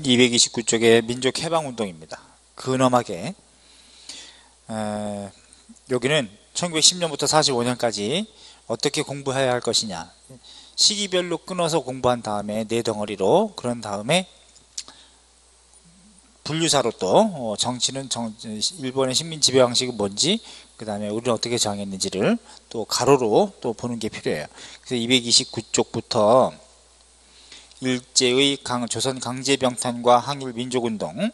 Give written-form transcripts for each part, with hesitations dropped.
보시면 229쪽의 민족해방운동입니다. 근엄하게 여기는 1910년부터 45년까지 어떻게 공부해야 할 것이냐, 시기별로 끊어서 공부한 다음에 네 덩어리로, 그런 다음에 분류사로 또 정치는 일본의 식민 지배 방식은 뭔지, 그 다음에 우리는 어떻게 정했는지를 또 가로로 또 보는 게 필요해요. 그래서 229쪽부터 일제의 조선 강제병탄과 항일 민족운동,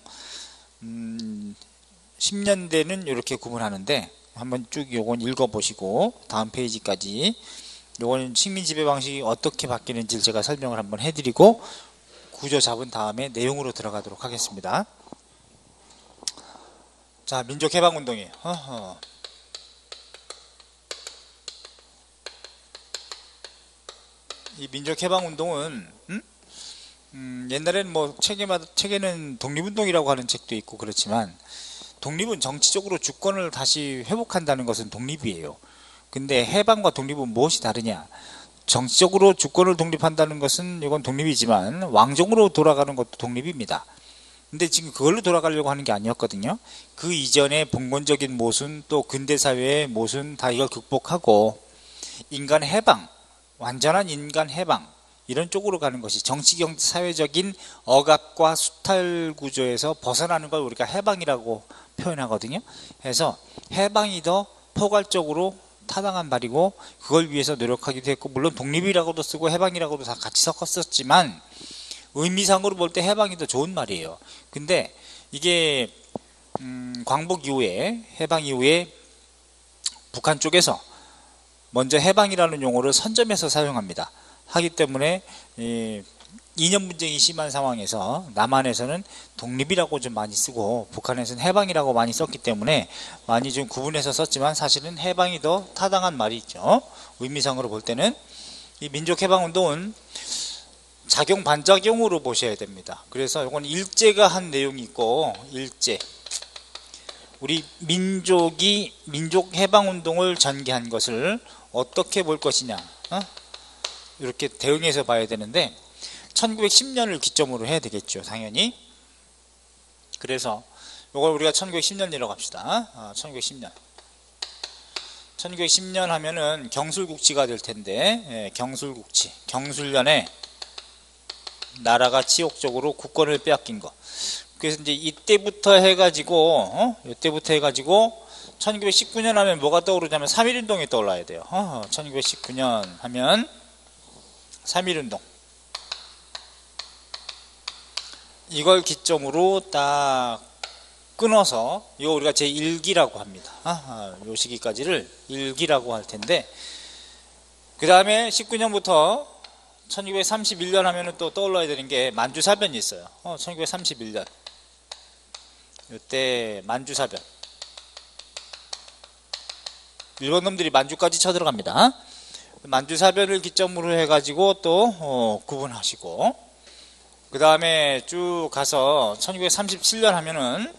10년대는 이렇게 구분하는데 한번 쭉 요건 읽어보시고 다음 페이지까지 요거는 식민 지배 방식이 어떻게 바뀌는지 제가 설명을 한번 해드리고 구조 잡은 다음에 내용으로 들어가도록 하겠습니다. 자, 민족해방운동이에요. 이 민족해방운동은 옛날에는 뭐 책에는 독립운동이라고 하는 책도 있고 그렇지만, 독립은 정치적으로 주권을 다시 회복한다는 것은 독립이에요. 근데 해방과 독립은 무엇이 다르냐? 정치적으로 주권을 독립한다는 것은 이건 독립이지만 왕정으로 돌아가는 것도 독립입니다. 근데 지금 그걸로 돌아가려고 하는 게 아니었거든요. 그 이전에 봉건적인 모순, 또 근대사회의 모순 다 이걸 극복하고 인간 해방, 완전한 인간 해방, 이런 쪽으로 가는 것이 정치, 경제, 사회적인 억압과 수탈 구조에서 벗어나는 걸 우리가 해방이라고 표현하거든요. 그래서 해방이 더 포괄적으로 타당한 말이고, 그걸 위해서 노력하기도 했고, 물론 독립이라고도 쓰고 해방이라고도 다 같이 섞었었지만 의미상으로 볼 때 해방이 더 좋은 말이에요. 근데 이게 광복 이후에, 해방 이후에 북한 쪽에서 먼저 해방이라는 용어를 선점해서 사용합니다. 하기 때문에 이념 분쟁이 심한 상황에서 남한에서는 독립이라고 좀 많이 쓰고 북한에서는 해방이라고 많이 썼기 때문에 많이 좀 구분해서 썼지만 사실은 해방이 더 타당한 말이 있죠. 의미상으로 볼 때는 이 민족해방운동은 작용 반작용으로 보셔야 됩니다. 그래서 이건 일제가 한 내용이 있고, 일제, 우리 민족이 민족해방운동을 전개한 것을 어떻게 볼 것이냐, 이렇게 대응해서 봐야 되는데 1910년을 기점으로 해야 되겠죠, 당연히. 그래서 이걸 우리가 1910년이라고 합시다. 1910년. 1910년 하면은 경술국치가 될 텐데, 경술국치, 경술년에 나라가 치욕적으로 국권을 빼앗긴 거. 그래서 이제 이때부터 해가지고 1919년 하면 뭐가 떠오르냐면 3.1운동이 떠올라야 돼요. 1919년 하면 3.1운동. 이걸 기점으로 딱 끊어서, 이거 우리가 제1기라고 합니다. 요 시기까지를 1기라고 할 텐데, 그 다음에 19년부터 1931년 하면은 또 떠올라야 되는 게 만주사변이 있어요. 1931년. 이때 만주사변. 일본 놈들이 만주까지 쳐들어갑니다. 만주사변을 기점으로 해가지고 또 구분하시고, 그 다음에 쭉 가서 1937년 하면은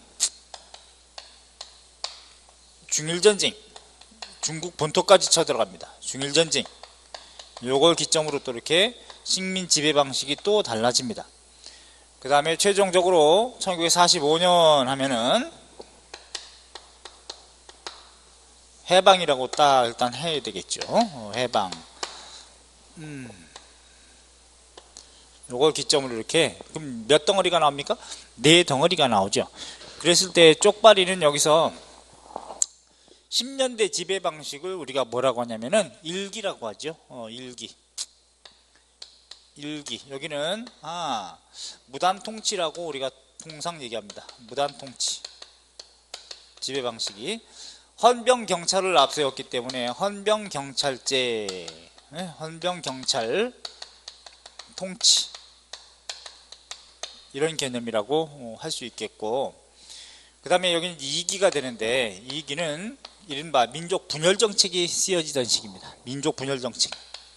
중일전쟁, 중국 본토까지 쳐들어갑니다. 중일전쟁. 요걸 기점으로 또 이렇게 식민 지배 방식이 또 달라집니다. 그 다음에 최종적으로 1945년 하면은 해방이라고 딱 일단 해야 되겠죠. 해방. 요걸 기점으로 이렇게, 그럼 몇 덩어리가 나옵니까? 네 덩어리가 나오죠. 그랬을 때 쪽발이는 여기서 10년대 지배 방식을 우리가 뭐라고 하냐면은 일기라고 하죠. 일기. 여기는 무단 통치라고 우리가 통상 얘기합니다. 무단 통치. 지배 방식이 헌병 경찰을 앞세웠기 때문에 헌병 경찰제, 헌병 경찰 통치, 이런 개념이라고 할 수 있겠고, 그 다음에 여기는 2기가 되는데, 2기는 이른바 민족 분열 정책이 쓰여지던 시기입니다. 민족 분열 정책.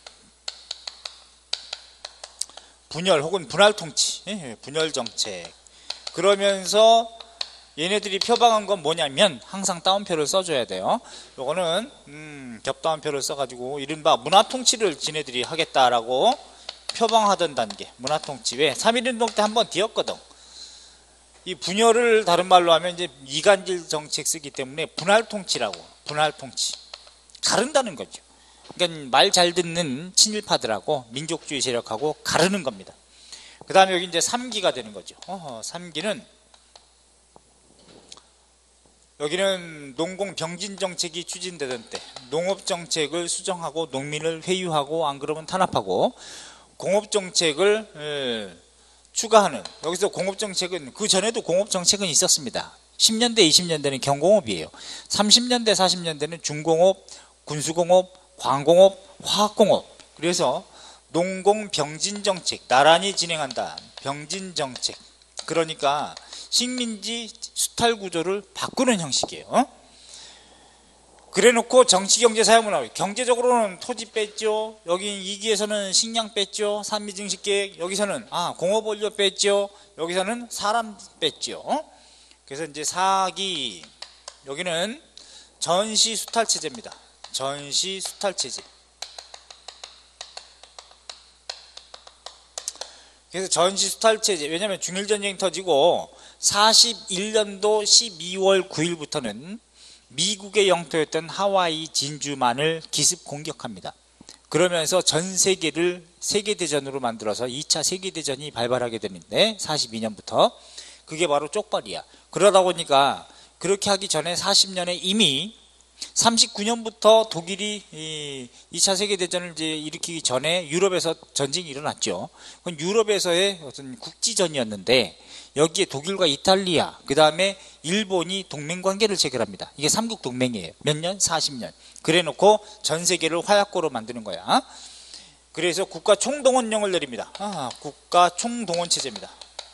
분열 혹은 분할 통치, 분열 정책. 그러면서 얘네들이 표방한 건 뭐냐면 항상 따옴표를 써줘야 돼요. 요거는 겹따옴표를 써가지고 이른바 문화 통치를 지네들이 하겠다라고 표방하던 단계. 문화 통치. 왜? 3.1운동 때 한번 뒤었거든. 이 분열을 다른 말로 하면 이제 이간질 정책 쓰기 때문에 분할 통치라고, 분할 통치. 가른다는 거죠. 그러니까 말 잘 듣는 친일파들하고 민족주의 세력하고 가르는 겁니다. 그 다음에 여기 이제 3기가 되는 거죠. 3기는 여기는 농공병진 정책이 추진되던 때 농업 정책을 수정하고 농민을 회유하고 안 그러면 탄압하고 공업 정책을 추가하는, 여기서 공업 정책은 그 전에도 공업 정책은 있었습니다. 10년대 20년대는 경공업이에요. 30년대 40년대는 중공업, 군수공업, 광공업, 화학공업. 그래서 농공병진 정책 나란히 진행한다. 병진 정책. 그러니까 식민지 수탈 구조를 바꾸는 형식이에요. 그래놓고 정치경제사회문화, 경제적으로는 토지 뺐죠. 여기 2기에서는 식량 뺐죠. 산미증식계획. 여기서는 공업원료 뺐죠. 여기서는 사람 뺐죠. 그래서 이제 4기, 여기는 전시수탈체제입니다. 전시수탈체제. 그래서 전시수탈체제, 왜냐하면 중일전쟁이 터지고 41년도 12월 9일부터는 미국의 영토였던 하와이 진주만을 기습 공격합니다. 그러면서 전 세계를 세계대전으로 만들어서 2차 세계대전이 발발하게 되는데 42년부터 그게 바로 쪽발이야. 그러다 보니까 그렇게 하기 전에 40년에 이미 39년부터 독일이 2차 세계대전을 이제 일으키기 전에 유럽에서 전쟁이 일어났죠. 그건 유럽에서의 어떤 국지전이었는데 여기에 독일과 이탈리아, 그 다음에 일본이 동맹관계를 체결합니다. 이게 삼국 동맹이에요. 몇 년? 40년. 그래 놓고 전 세계를 화약고로 만드는 거야. 그래서 국가 총동원령을 내립니다. 국가 총동원 체제입니다.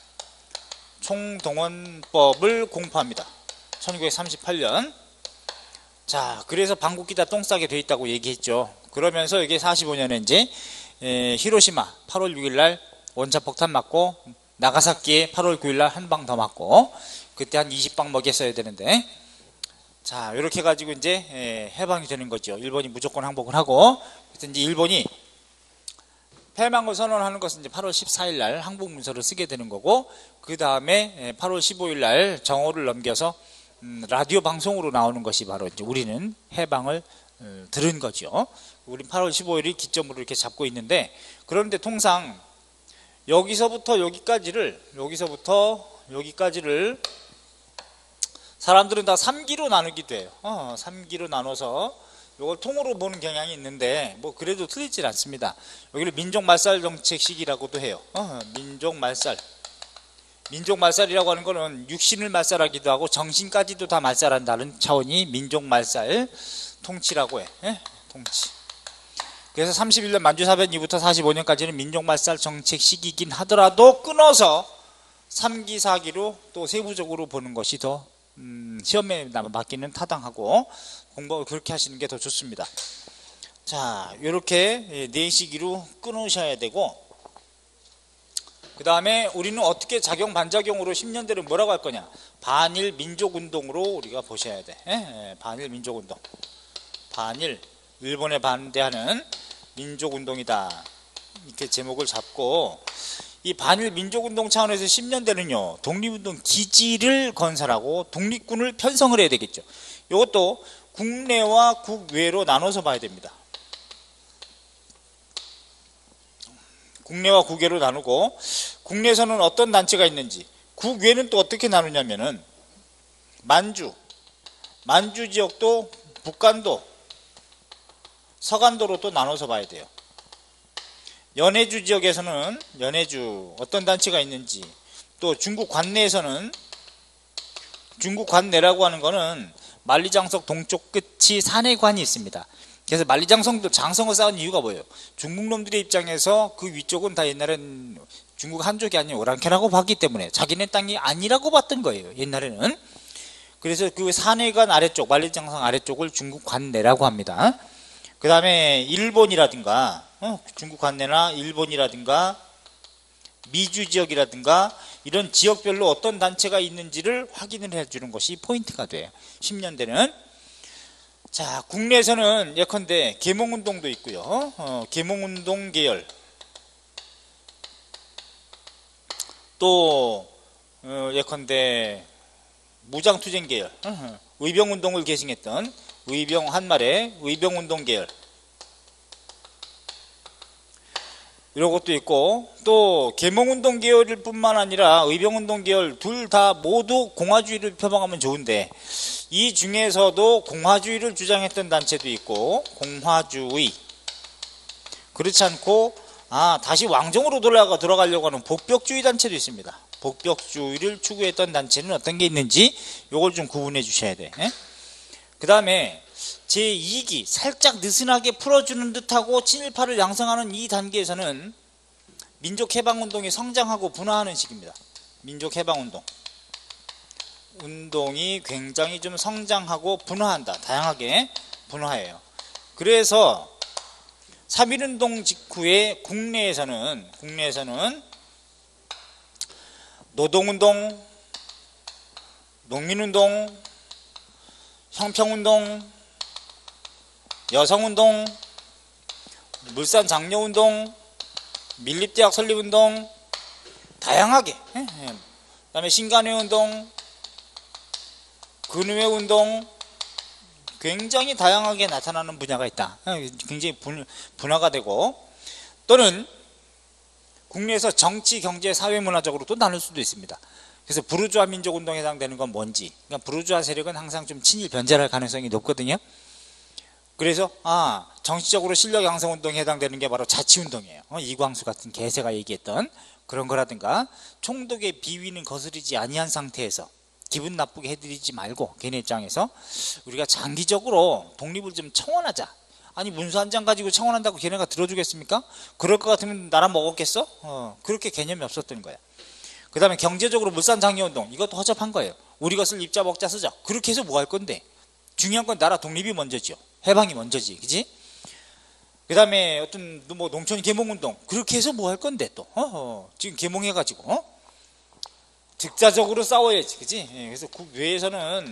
총동원법을 공포합니다. 1938년. 자, 그래서 방귀끼다 똥 싸게 돼 있다고 얘기했죠. 그러면서 이게 45년에 이제 히로시마 8월 6일 날 원자폭탄 맞고, 나가사키에 8월 9일 날 한 방 더 맞고, 그때 한 20방 먹였어야 되는데, 자, 이렇게 해가지고 이제 해방이 되는 거죠. 일본이 무조건 항복을 하고, 그래서 이제 일본이 패망을 선언하는 것은 이제 8월 14일 날 항복 문서를 쓰게 되는 거고, 그 다음에 8월 15일 날 정오를 넘겨서 라디오 방송으로 나오는 것이 바로 이제 우리는 해방을 들은 거죠. 우리 8월 15일이 기점으로 이렇게 잡고 있는데, 그런데 통상 여기서부터 여기까지를 사람들은 다 3기로 나누기도 해요. 3기로 나눠서 이걸 통으로 보는 경향이 있는데, 뭐 그래도 틀리진 않습니다. 여기를 민족말살 정책 시기라고도 해요. 민족말살이라고 하는 거는 육신을 말살하기도 하고 정신까지도 다 말살한다는 차원이 민족말살 통치라고 해. 통치. 그래서 31년 만주사변2부터 45년까지는 민족말살 정책 시기이긴 하더라도 끊어서 3기, 4기로 또 세부적으로 보는 것이 더 시험에 맡기는 타당하고, 공부를 그렇게 하시는 게 더 좋습니다. 자, 이렇게 4시기로 끊으셔야 되고, 그 다음에 우리는 어떻게 작용 반작용으로 10년대를 뭐라고 할 거냐, 반일 민족운동으로 우리가 보셔야 돼. 반일 민족운동, 반일, 일본에 반대하는 민족운동이다, 이렇게 제목을 잡고, 이 반일 민족운동 차원에서 10년대는요 독립운동 기지를 건설하고 독립군을 편성을 해야 되겠죠. 이것도 국내와 국외로 나눠서 봐야 됩니다. 국내와 국외로 나누고, 국내에서는 어떤 단체가 있는지, 국외는 또 어떻게 나누냐면은 만주 지역도 북간도, 서간도로 또 나눠서 봐야 돼요. 연해주 지역에서는 연해주 어떤 단체가 있는지, 또 중국 관내에서는, 중국 관내라고 하는 거는 만리장성 동쪽 끝이 산해관이 있습니다. 그래서 만리장성도 장성을 쌓은 이유가 뭐예요? 중국 놈들의 입장에서 그 위쪽은 다 옛날엔 중국 한족이 아닌 오랑캐라고 봤기 때문에 자기네 땅이 아니라고 봤던 거예요, 옛날에는. 그래서 그 산해관 아래쪽, 만리장성 아래쪽을 중국 관내라고 합니다. 그 다음에 일본이라든가 중국 관내나 일본이라든가 미주 지역이라든가 이런 지역별로 어떤 단체가 있는지를 확인을 해주는 것이 포인트가 돼요, 10년대는. 자, 국내에서는 예컨대 계몽운동도 있고요. 계몽운동 계열, 또 예컨대 무장투쟁 계열, 의병운동을 계승했던 의병 한말의 의병운동 계열 이런 것도 있고, 또 계몽운동 계열일 뿐만 아니라 의병운동 계열 둘 다 모두 공화주의를 표방하면 좋은데, 이 중에서도 공화주의를 주장했던 단체도 있고, 공화주의, 그렇지 않고 다시 왕정으로 돌아가려고 하는 복벽주의 단체도 있습니다. 복벽주의를 추구했던 단체는 어떤 게 있는지 요걸 좀 구분해 주셔야 돼. 그 다음에 제2기 살짝 느슨하게 풀어주는 듯하고 친일파를 양성하는 이 단계에서는 민족해방운동이 성장하고 분화하는 시기입니다. 민족해방운동 운동이 굉장히 좀 성장하고 분화한다. 다양하게 분화해요. 그래서 3.1운동 직후에 국내에서는 노동운동, 농민운동, 형평운동, 여성운동, 물산장려운동, 밀립대학 설립운동, 다양하게, 그 다음에 신간회운동, 근회운동, 굉장히 다양하게 나타나는 분야가 있다. 굉장히 분화가 되고, 또는 국내에서 정치, 경제, 사회, 문화적으로 또 나눌 수도 있습니다. 그래서 부르주아 민족운동에 해당되는 건 뭔지, 그러니까 부르주아 세력은 항상 좀 친일 변절할 가능성이 높거든요. 그래서 정치적으로 실력 양성 운동에 해당되는 게 바로 자치운동이에요. 이광수 같은 개세가 얘기했던 그런 거라든가, 총독의 비위는 거스르지 아니한 상태에서 기분 나쁘게 해드리지 말고 걔네 입장에서 우리가 장기적으로 독립을 좀 청원하자. 아니 문서 한 장 가지고 청원한다고 걔네가 들어주겠습니까? 그럴 것 같으면 나라 먹었겠어? 그렇게 개념이 없었던 거야. 그 다음에 경제적으로 물산장려운동, 이것도 허접한 거예요. 우리 것을 입자 먹자 쓰자. 그렇게 해서 뭐 할 건데? 중요한 건 나라 독립이 먼저죠. 해방이 먼저지, 그지? 그 다음에 어떤 뭐 농촌 계몽운동, 그렇게 해서 뭐 할 건데 또? 지금 계몽해가지고 즉자적으로 싸워야지, 그지? 그래서 국외에서는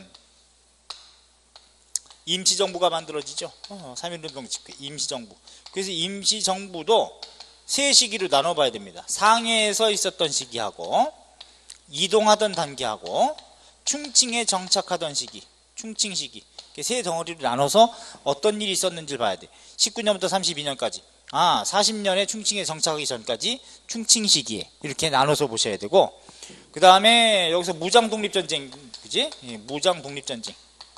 임시정부가 만들어지죠. 3.1운동 직후 임시정부. 그래서 임시정부도 세 시기로 나눠봐야 됩니다. 상해에서 있었던 시기하고, 이동하던 단계하고, 충칭에 정착하던 시기, 충칭 시기. 세 덩어리로 나눠서 어떤 일이 있었는지를 봐야 돼. 19년부터 32년까지. 40년에 충칭에 정착하기 전까지 충칭 시기에 이렇게 나눠서 보셔야 되고, 그 다음에 여기서 무장독립전쟁, 그지? 무장독립전쟁.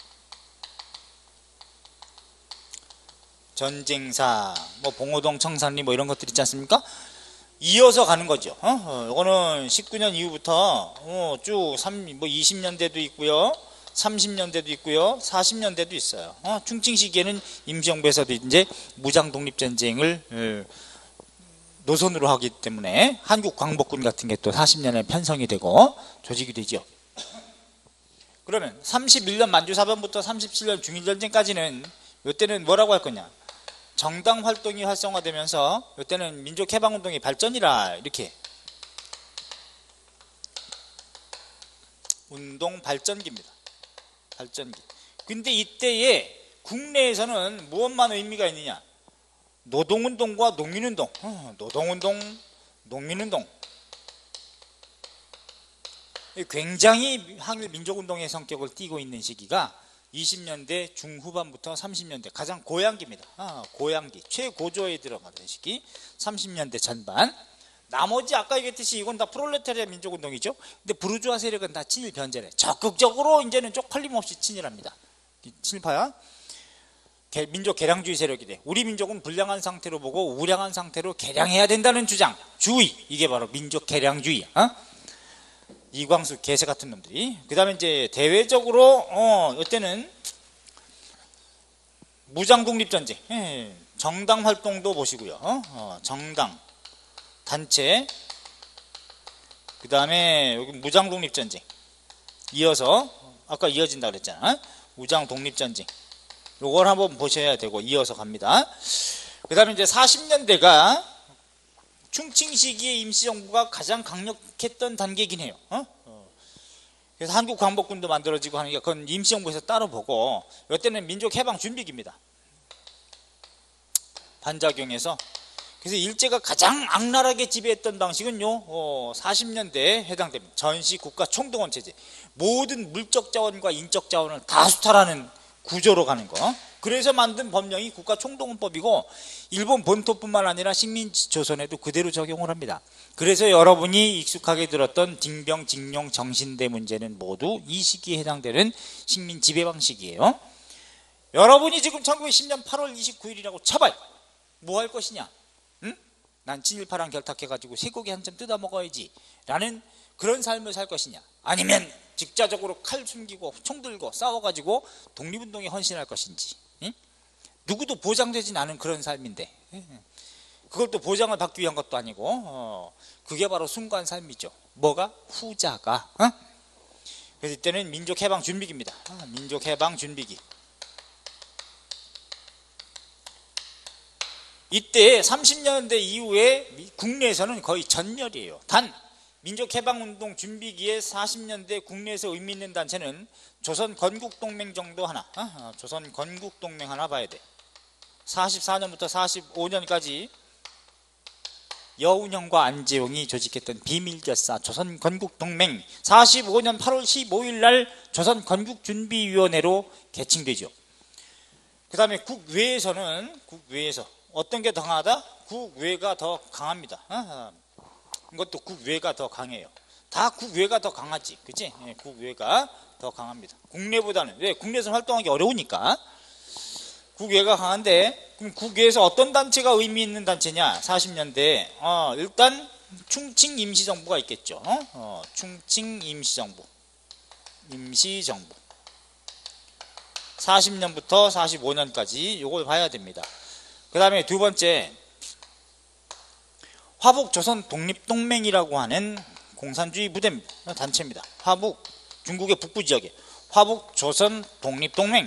전쟁사, 뭐 봉오동, 청산리 뭐 이런 것들 있지 않습니까? 이어서 가는 거죠. 이거는 19년 이후부터 쭉 20년대도 있고요, 30년대도 있고요, 40년대도 있어요. 충칭 시기에는 임시정부에서도 이제 무장독립전쟁을 노선으로 하기 때문에 한국광복군 같은 게 또 40년에 편성이 되고 조직이 되죠. 그러면 31년 만주사변부터 37년 중일전쟁까지는 이때는 뭐라고 할 거냐? 정당 활동이 활성화되면서 이때는 민족해방운동의 발전이라, 이렇게 운동 발전기입니다. 발전기. 근데 이때에 국내에서는 무엇만 의미가 있느냐? 노동운동과 농민운동, 노동운동, 농민운동, 굉장히 항일 민족운동의 성격을 띠고 있는 시기가 20년대 중후반부터 30년대 가장 고양기입니다. 고양기, 최고조에 들어가던 시기 30년대 전반. 나머지 아까 얘기했듯이 이건 다 프롤레타리아 민족운동이죠. 근데 부르주아 세력은 다 친일 변절해. 적극적으로 이제는 쪽팔림 없이 친일합니다. 친일파야. 민족 개량주의 세력이 돼. 우리 민족은 불량한 상태로 보고 우량한 상태로 개량해야 된다는 주장, 주의, 이게 바로 민족 개량주의. 이광수 개새 같은 놈들이. 그 다음에 이제 대외적으로 이때는 무장독립전쟁, 정당 활동도 보시고요. 정당 단체, 그 다음에 여기 무장독립전쟁 이어서 아까 이어진다 그랬잖아. 무장독립전쟁 요걸 한번 보셔야 되고 이어서 갑니다. 그 다음에 이제 40년대가 충칭 시기의 임시정부가 가장 강력했던 단계이긴 해요. 그래서 한국광복군도 만들어지고 하는 게 그건 임시정부에서 따로 보고, 이때는 민족해방준비기입니다. 반작용해서. 그래서 일제가 가장 악랄하게 지배했던 방식은요, 40년대에 해당됩니다. 전시 국가 총동원 체제. 모든 물적 자원과 인적 자원을 다 수탈하는 구조로 가는 거. 그래서 만든 법령이 국가 총동원법이고, 일본 본토뿐만 아니라 식민지 조선에도 그대로 적용을 합니다. 그래서 여러분이 익숙하게 들었던 징병, 징용, 정신대 문제는 모두 이 시기에 해당되는 식민 지배 방식이에요. 여러분이 지금 1910년 8월 29일이라고 쳐봐요. 뭐 할 것이냐? 응? 난 친일파랑 결탁해가지고 쇠고기 한 점 뜯어 먹어야지 라는 그런 삶을 살 것이냐, 아니면 직자적으로 칼 숨기고 총 들고 싸워가지고 독립운동에 헌신할 것인지. 응? 누구도 보장되진 않은 그런 삶인데, 그걸 또 보장을 받기 위한 것도 아니고, 그게 바로 숭고한 삶이죠. 뭐가? 후자가. 그래서 이때는 민족해방준비기입니다. 민족해방준비기. 이때 30년대 이후에 국내에서는 거의 전멸이에요. 단 민족해방운동 준비기에 40년대 국내에서 의미 있는 단체는 조선건국동맹 정도 하나, 조선건국동맹 하나 봐야 돼. 44년부터 45년까지 여운형과 안재용이 조직했던 비밀결사 조선건국동맹, 45년 8월 15일 날 조선건국준비위원회로 개칭되죠. 그 다음에 국외에서는, 국외에서 어떤 게 더 강하다? 국외가 더 강합니다. 이것도 국외가 더 강해요. 다 국외가 더 강하지, 그치? 네, 국외가 더 강합니다. 국내보다는. 왜? 국내에서 활동하기 어려우니까. 국외가 강한데, 그럼 국외에서 어떤 단체가 의미 있는 단체냐? 40년대 일단 충칭 임시정부가 있겠죠. 충칭 임시정부. 40년부터 45년까지 요걸 봐야 됩니다. 그 다음에 두 번째, 화북조선 독립동맹이라고 하는 공산주의 부대 단체입니다. 화북, 중국의 북부 지역에 화북조선 독립동맹,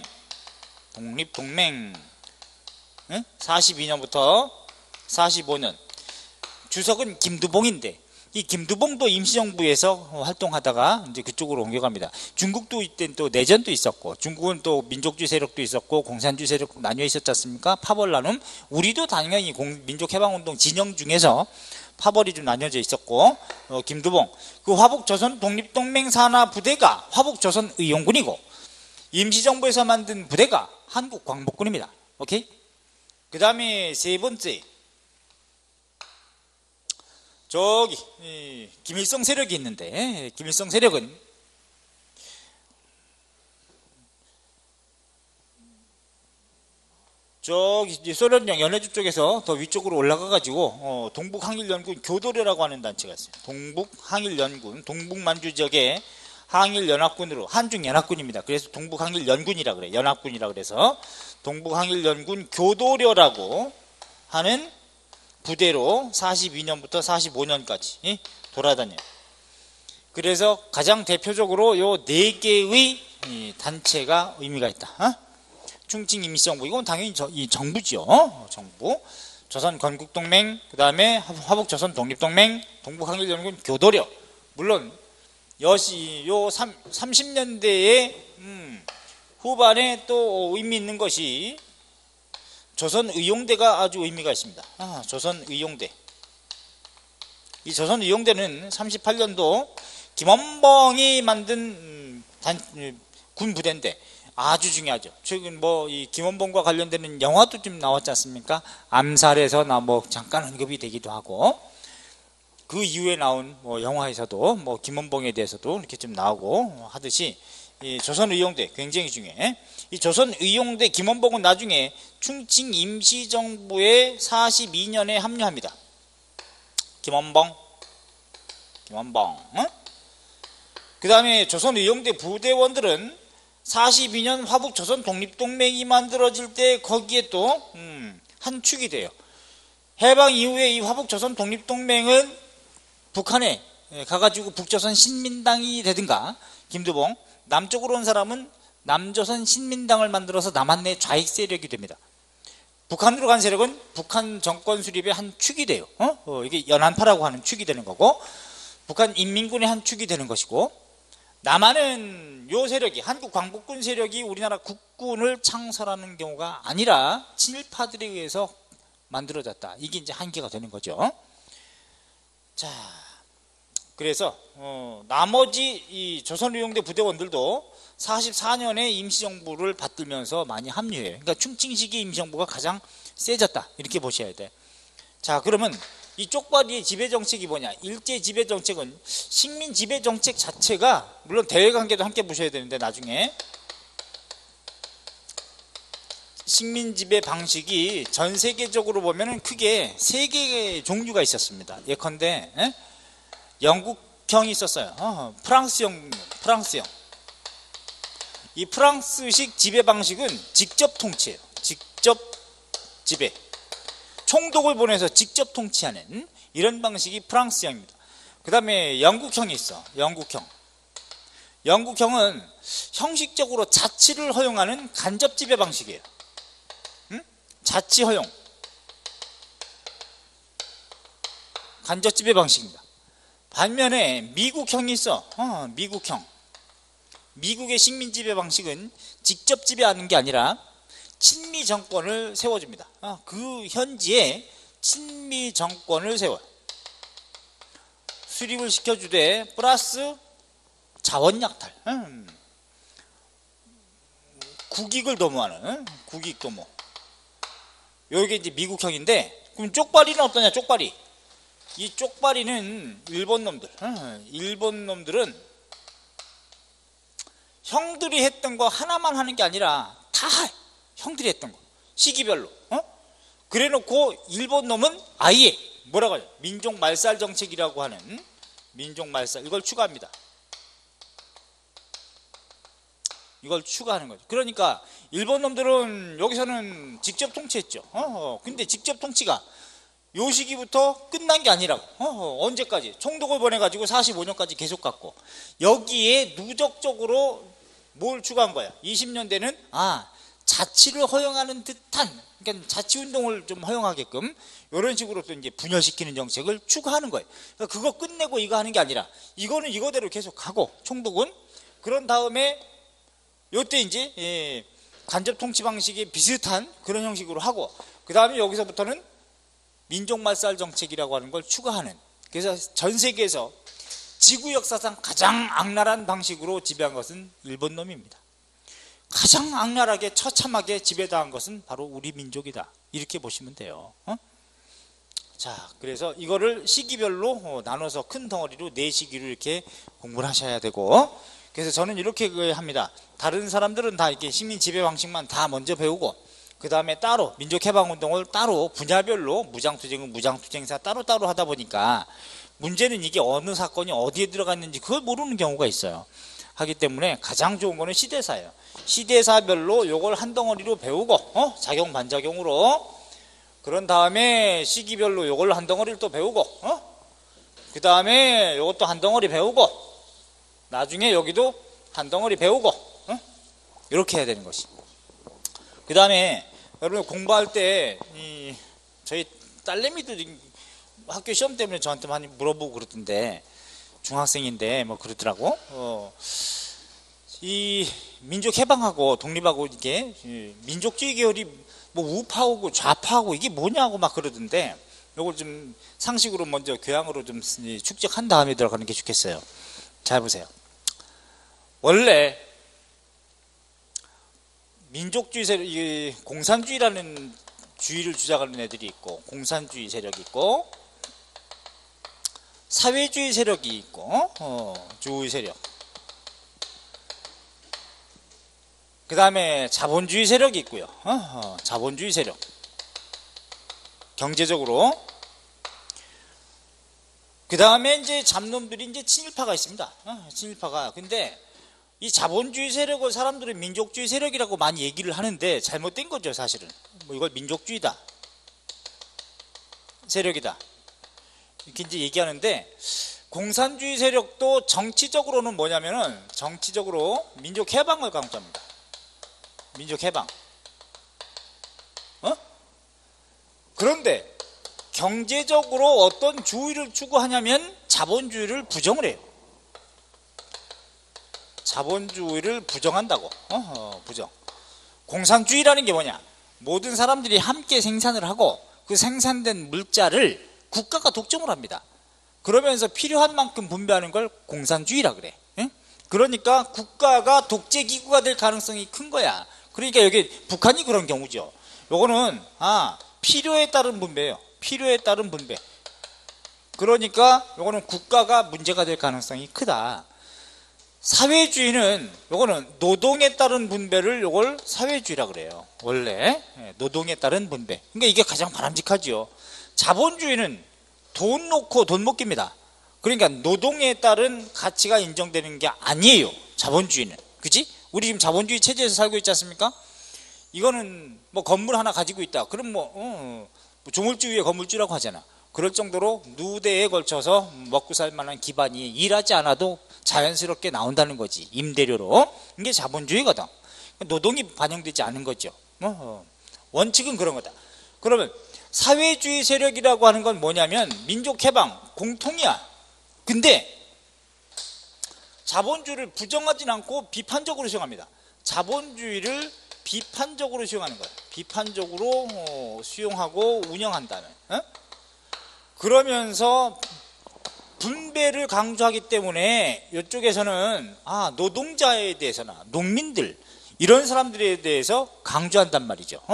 42년부터 45년. 주석은 김두봉인데, 이 김두봉도 임시정부에서 활동하다가 이제 그쪽으로 옮겨갑니다. 중국도 이때 또 내전도 있었고, 중국은 또 민족주의 세력도 있었고, 공산주의 세력도 나뉘어 있었지 않습니까? 파벌 나눔. 우리도 당연히 민족해방운동 진영 중에서 파벌이 좀 나뉘어져 있었고, 김두봉. 그 화북조선 독립동맹 산하 부대가 화북조선의용군이고, 임시정부에서 만든 부대가 한국광복군입니다. 오케이? 그 다음에 세 번째, 저기 김일성 세력이 있는데, 김일성 세력은 저기 소련령 연해주 쪽에서 더 위쪽으로 올라가가지고 동북항일연군 교도래라고 하는 단체가 있어요. 동북항일연군, 동북만주 지역의 항일연합군으로, 한중연합군입니다. 그래서 동북항일연군이라 그래. 연합군이라 그래서 동북항일연군 교도려라고 하는 부대로 42년부터 45년까지 돌아다녀요. 그래서 가장 대표적으로 요 4개의 단체가 의미가 있다. 충칭 임시정부, 이건 당연히 이 정부죠. 정부. 조선건국동맹, 그 다음에 화북조선 독립동맹, 동북항일연군 교도려. 물론 요 30년대에 후반에 또 의미 있는 것이 조선의용대가 아주 의미가 있습니다. 조선의용대. 이 조선의용대는 38년도 김원봉이 만든 군 부대인데 아주 중요하죠. 최근 이 김원봉과 관련되는 영화도 좀 나왔지 않습니까? 암살에서 잠깐 언급이 되기도 하고, 그 이후에 나온 영화에서도 김원봉에 대해서도 이렇게 좀 나오고 하듯이, 이 조선의용대 굉장히 중요해. 이 조선의용대 김원봉은 나중에 충칭 임시정부에 42년에 합류합니다. 김원봉. 그 다음에 조선의용대 부대원들은 42년 화북조선 독립동맹이 만들어질 때 거기에 또 한 축이 돼요. 해방 이후에 이 화북조선 독립동맹은 북한에 가가지고 북조선 신민당이 되든가, 김두봉, 남쪽으로 온 사람은 남조선 신민당을 만들어서 남한 내 좌익 세력이 됩니다. 북한으로 간 세력은 북한 정권 수립의 한 축이 돼요. 이게 연한파라고 하는 축이 되는 거고, 북한 인민군의 한 축이 되는 것이고, 남한은 요 세력이, 한국광복군 세력이 우리나라 국군을 창설하는 경우가 아니라 친일파들에 의해서 만들어졌다. 이게 이제 한계가 되는 거죠. 자, 그래서 나머지 이 조선의용대 부대원들도 44년에 임시정부를 받들면서 많이 합류해요. 그러니까 충칭 시기 임시정부가 가장 세졌다 이렇게 보셔야 돼. 자, 그러면 이 쪽발이의 지배정책이 뭐냐? 일제 지배정책은 식민 지배정책 자체가 물론 대외관계도 함께 보셔야 되는데 나중에 식민 지배 방식이 전 세계적으로 보면은 크게 세 개의 종류가 있었습니다. 예컨대 영국형이 있었어요. 프랑스형. 이 프랑스식 지배 방식은 직접 통치예요. 직접 지배. 총독을 보내서 직접 통치하는 이런 방식이 프랑스형입니다. 그 다음에 영국형이 있어. 영국형은 형식적으로 자치를 허용하는 간접 지배 방식이에요. 자치 허용. 간접 지배 방식입니다. 반면에 미국형이 있어. 미국형. 미국의 식민 지배 방식은 직접 지배하는 게 아니라 친미 정권을 세워줍니다. 그 현지에 친미 정권을 세워요. 수립을 시켜주되 플러스 자원 약탈. 국익을 도모하는 국익 도모. 요게 이제 미국형인데, 그럼 쪽발이는 어떠냐? 쪽발이. 이 쪽발이는 일본 놈들은 형들이 했던 거 하나만 하는 게 아니라 다 형들이 했던 거. 시기별로. 그래 놓고 일본 놈은 아예 뭐라고 하죠? 민족 말살 정책이라고 하는 민족 말살. 이걸 추가합니다. 이걸 추가하는 거죠. 그러니까 일본 놈들은 여기서는 직접 통치했죠. 근데 직접 통치가 요 시기부터 끝난 게 아니라고. 언제까지? 총독을 보내가지고 45년까지 계속 갔고, 여기에 누적적으로 뭘 추가한 거야? 20년대는 자치를 허용하는 듯한, 그러니까 자치운동을 좀 허용하게끔 이런 식으로 또 이제 분열시키는 정책을 추가하는 거예요. 그러니까 그거 끝내고 이거 하는 게 아니라 이거는 이거대로 계속 가고, 총독은 그런 다음에 요때 이제 간접 통치 방식이 비슷한 그런 형식으로 하고, 그 다음에 여기서부터는 민족말살 정책이라고 하는 걸 추가하는. 그래서 전 세계에서 지구 역사상 가장 악랄한 방식으로 지배한 것은 일본 놈입니다. 가장 악랄하게 처참하게 지배당한 것은 바로 우리 민족이다. 이렇게 보시면 돼요. 자, 그래서 이거를 시기별로 나눠서 큰 덩어리로 4시기로 이렇게 공부를 하셔야 되고, 그래서 저는 이렇게 합니다. 다른 사람들은 다 이렇게 식민 지배 방식만 다 먼저 배우고, 그 다음에 따로 민족해방운동을 따로 분야별로 무장투쟁은 무장투쟁사 따로따로 하다 보니까 문제는 이게 어느 사건이 어디에 들어갔는지 그걸 모르는 경우가 있어요. 하기 때문에 가장 좋은 거는 시대사예요. 시대사별로 요걸 한 덩어리로 배우고, 작용 반작용으로, 그런 다음에 시기별로 요걸 한 덩어리를 또 배우고, 그 다음에 요것도 한 덩어리 배우고, 나중에 여기도 한 덩어리 배우고, 이렇게 해야 되는 것이. 그 다음에 여러분 공부할 때 저희 딸내미들 학교 시험 때문에 저한테 많이 물어보고 그러던데, 중학생인데 뭐 그러더라고. 이 민족 해방하고 독립하고 이게 민족주의 계열이 뭐 우파하고 좌파하고 이게 뭐냐고 막 그러던데, 요걸 좀 상식으로 먼저 교양으로 좀 축적한 다음에 들어가는 게 좋겠어요. 잘 보세요. 원래 민족주의 세력, 공산주의라는 주의를 주장하는 애들이 있고, 공산주의 세력이 있고, 사회주의 세력이 있고, 주의 세력, 그 다음에 자본주의 세력이 있고요. 자본주의 세력, 경제적으로. 그 다음에 이제 잡놈들이 이제 친일파가 있습니다. 친일파가. 근데 이 자본주의 세력을 사람들은 민족주의 세력이라고 많이 얘기를 하는데 잘못된 거죠, 사실은. 뭐 이걸 민족주의다, 세력이다, 이렇게 이제 얘기하는데, 공산주의 세력도 정치적으로는 뭐냐면은, 정치적으로 민족 해방을 강조합니다. 민족 해방. 그런데 경제적으로 어떤 주의를 추구하냐면 자본주의를 부정을 해요. 자본주의를 부정한다고. 부정. 공산주의라는 게 뭐냐? 모든 사람들이 함께 생산을 하고, 그 그 생산된 물자를 국가가 독점을 합니다. 그러면서 필요한 만큼 분배하는 걸 공산주의라 그래. 응? 그러니까 국가가 독재기구가 될 가능성이 큰 거야. 그러니까 여기 북한이 그런 경우죠. 요거는 필요에 따른 분배예요. 필요에 따른 분배. 그러니까 요거는 국가가 문제가 될 가능성이 크다. 사회주의는 요거는 노동에 따른 분배를 요걸 사회주의라 그래요. 원래 노동에 따른 분배. 그러니까 이게 가장 바람직하죠. 자본주의는 돈 놓고 돈 먹기입니다. 그러니까 노동에 따른 가치가 인정되는 게 아니에요. 자본주의는. 그치? 우리 지금 자본주의 체제에서 살고 있지 않습니까? 이거는 뭐 건물 하나 가지고 있다. 그럼 조물주 위에 건물주라고 하잖아. 그럴 정도로 누대에 걸쳐서 먹고 살 만한 기반이 일하지 않아도 자연스럽게 나온다는 거지. 임대료로. 이게 자본주의거든. 노동이 반영되지 않은 거죠. 원칙은 그런 거다. 그러면 사회주의 세력이라고 하는 건 뭐냐면 민족해방, 공통이야. 근데 자본주의를 부정하진 않고 비판적으로 수용합니다. 자본주의를 비판적으로 수용하는 거야. 비판적으로 수용하고 운영한다는. 그러면서 분배를 강조하기 때문에 이쪽에서는 노동자에 대해서나 농민들 이런 사람들에 대해서 강조한단 말이죠.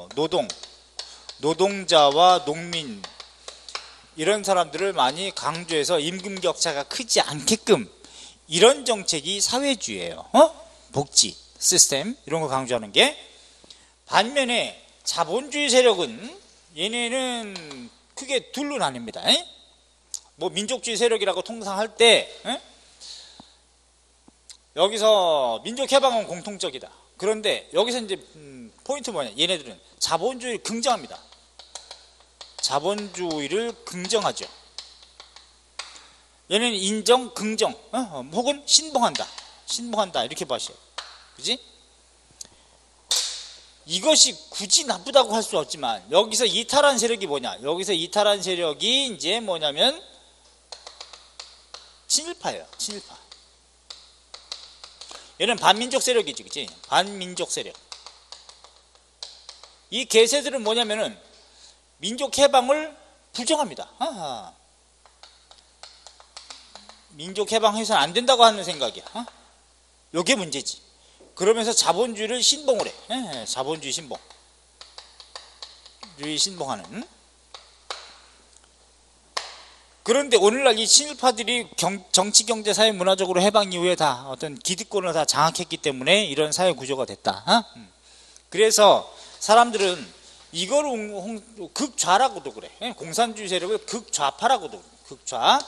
노동자와 농민 이런 사람들을 많이 강조해서 임금 격차가 크지 않게끔 이런 정책이 사회주의예요. 복지 시스템 이런 거 강조하는 게. 반면에 자본주의 세력은 얘네는 크게 둘로 나뉩니다. 뭐 민족주의 세력이라고 통상할 때 여기서 민족해방은 공통적이다. 그런데 여기서 이제 포인트 뭐냐, 얘네들은 자본주의를 긍정합니다. 자본주의를 긍정하죠. 얘는 인정, 긍정, 혹은 신봉한다 이렇게 봐셔요. 그지? 이것이 굳이 나쁘다고 할 수 없지만 여기서 이탈한 세력이 뭐냐? 여기서 이탈한 세력이 이제 뭐냐면 친일파예요. 친일파. 얘는 반민족 세력이지, 그치? 반민족 세력. 이 개새들은 뭐냐면은 민족 해방을 부정합니다. 민족 해방해서는 안 된다고 하는 생각이야. 요게 문제지. 그러면서 자본주의를 신봉을 해. 자본주의 신봉. 주의 신봉하는. 그런데 오늘날 이 친일파들이 정치, 경제, 사회, 문화적으로 해방 이후에 다 어떤 기득권을 다 장악했기 때문에 이런 사회 구조가 됐다. 그래서 사람들은 이걸 극좌라고도 그래. 공산주의 세력을 극좌파라고도 그래.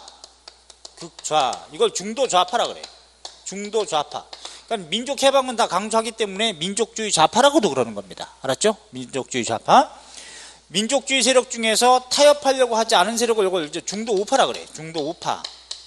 극좌. 이걸 중도좌파라 그래. 중도좌파. 그러니까 민족해방은 다 강조하기 때문에 민족주의 좌파라고도 그러는 겁니다. 알았죠? 민족주의 좌파. 민족주의 세력 중에서 타협하려고 하지 않은 세력을 이걸 이제 중도우파라 그래. 중도우파.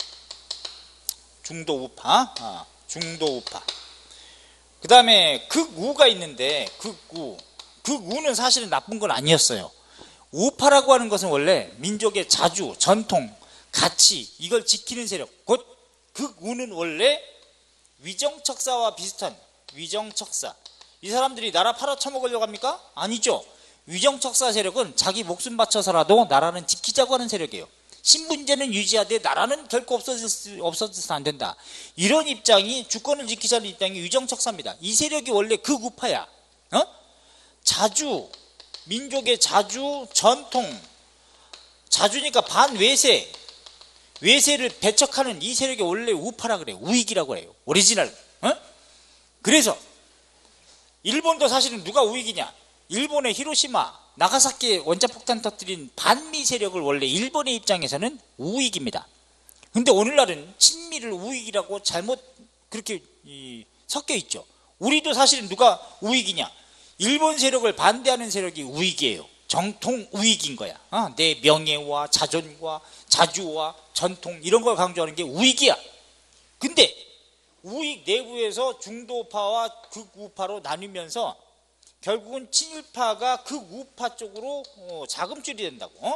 그 다음에 극우가 있는데 극우는 사실은 나쁜 건 아니었어요. 우파라고 하는 것은 원래 민족의 자주, 전통, 가치 이걸 지키는 세력. 곧 극우는 원래 위정척사와 비슷한 위정척사. 이 사람들이 나라 팔아쳐먹으려고 합니까? 아니죠. 위정척사 세력은 자기 목숨 바쳐서라도 나라는 지키자고 하는 세력이에요. 신분제는 유지하되 나라는 결코 없어져서 안 된다. 이런 입장이, 주권을 지키자는 입장이 위정척사입니다. 이 세력이 원래 극우파야. 자주, 민족의 자주, 전통, 자주니까 반외세, 외세를 배척하는 이 세력이 원래 우파라 그래요. 우익이라고 해요. 오리지널. 그래서 일본도 사실은 누가 우익이냐? 일본의 히로시마, 나가사키에 원자폭탄 터뜨린 반미 세력을 원래 일본의 입장에서는 우익입니다. 근데 오늘날은 친미를 우익이라고 잘못 그렇게 섞여 있죠. 우리도 사실은 누가 우익이냐? 일본 세력을 반대하는 세력이 우익이에요. 정통 우익인 거야. 내 명예와 자존과 자주와 전통 이런 걸 강조하는 게 우익이야. 근데 우익 내부에서 중도파와 극우파로 나뉘면서 결국은 친일파가 극우파 쪽으로 자금줄이 된다고.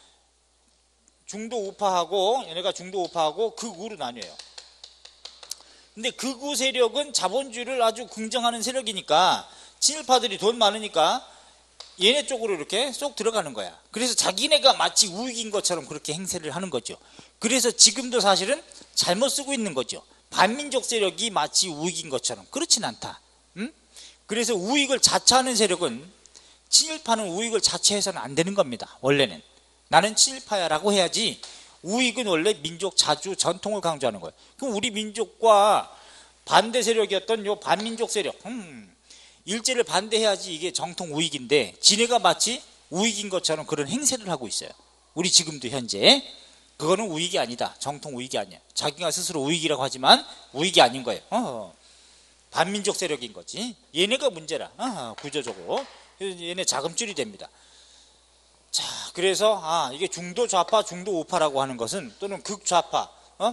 중도우파하고 얘네가 중도우파하고 극우로 나뉘어요. 근데 극우 세력은 자본주의를 아주 긍정하는 세력이니까 친일파들이 돈 많으니까 얘네 쪽으로 이렇게 쏙 들어가는 거야. 그래서 자기네가 마치 우익인 것처럼 그렇게 행세를 하는 거죠. 그래서 지금도 사실은 잘못 쓰고 있는 거죠. 반민족 세력이 마치 우익인 것처럼. 그렇진 않다. 그래서 우익을 자처하는 세력은, 친일파는 우익을 자처해서는 안 되는 겁니다. 원래는 나는 친일파야 라고 해야지, 우익은 원래 민족 자주 전통을 강조하는 거예요. 그럼 우리 민족과 반대 세력이었던 요 반민족 세력, 일제를 반대해야지 이게 정통 우익인데, 지네가 마치 우익인 것처럼 그런 행세를 하고 있어요. 우리 지금도 현재. 그거는 우익이 아니다. 정통 우익이 아니야. 자기가 스스로 우익이라고 하지만 우익이 아닌 거예요. 반민족 세력인 거지. 얘네가 문제라. 구조적으로 얘네 자금줄이 됩니다. 자, 그래서 이게 중도 좌파, 중도 우파라고 하는 것은, 또는 극좌파.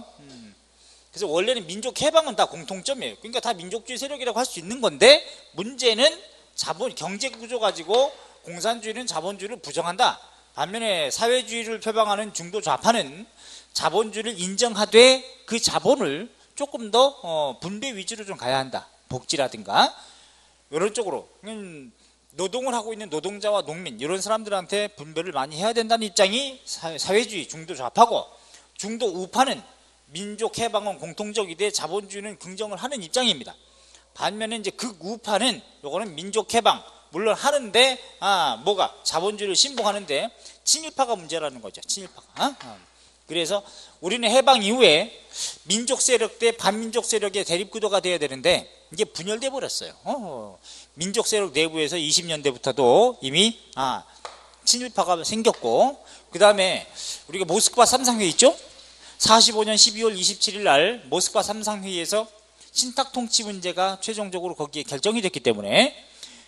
그래서 원래는 민족 해방은 다 공통점이에요. 그러니까 다 민족주의 세력이라고 할 수 있는 건데, 문제는 자본 경제 구조 가지고 공산주의는 자본주의를 부정한다. 반면에 사회주의를 표방하는 중도 좌파는 자본주의를 인정하되 그 자본을 조금 더 분배 위주로 좀 가야 한다. 복지라든가 이런 쪽으로, 노동을 하고 있는 노동자와 농민 이런 사람들한테 분배를 많이 해야 된다는 입장이 사회주의 중도 좌파고, 중도 우파는 민족 해방은 공통적이되 자본주의는 긍정을 하는 입장입니다. 반면에 이제 극우파는 요거는 민족 해방 물론 하는데 뭐가 자본주의를 신봉하는데 친일파가 문제라는 거죠. 친일파가. 그래서 우리는 해방 이후에 민족 세력 대 반민족 세력의 대립 구도가 돼야 되는데 이게 분열돼 버렸어요. 민족 세력 내부에서 20년대부터도 이미 친일파가 생겼고, 그 다음에 우리가 모스크바 삼상회의 있죠? 45년 12월 27일 날 모스크바 삼상회의에서 신탁통치 문제가 최종적으로 거기에 결정이 됐기 때문에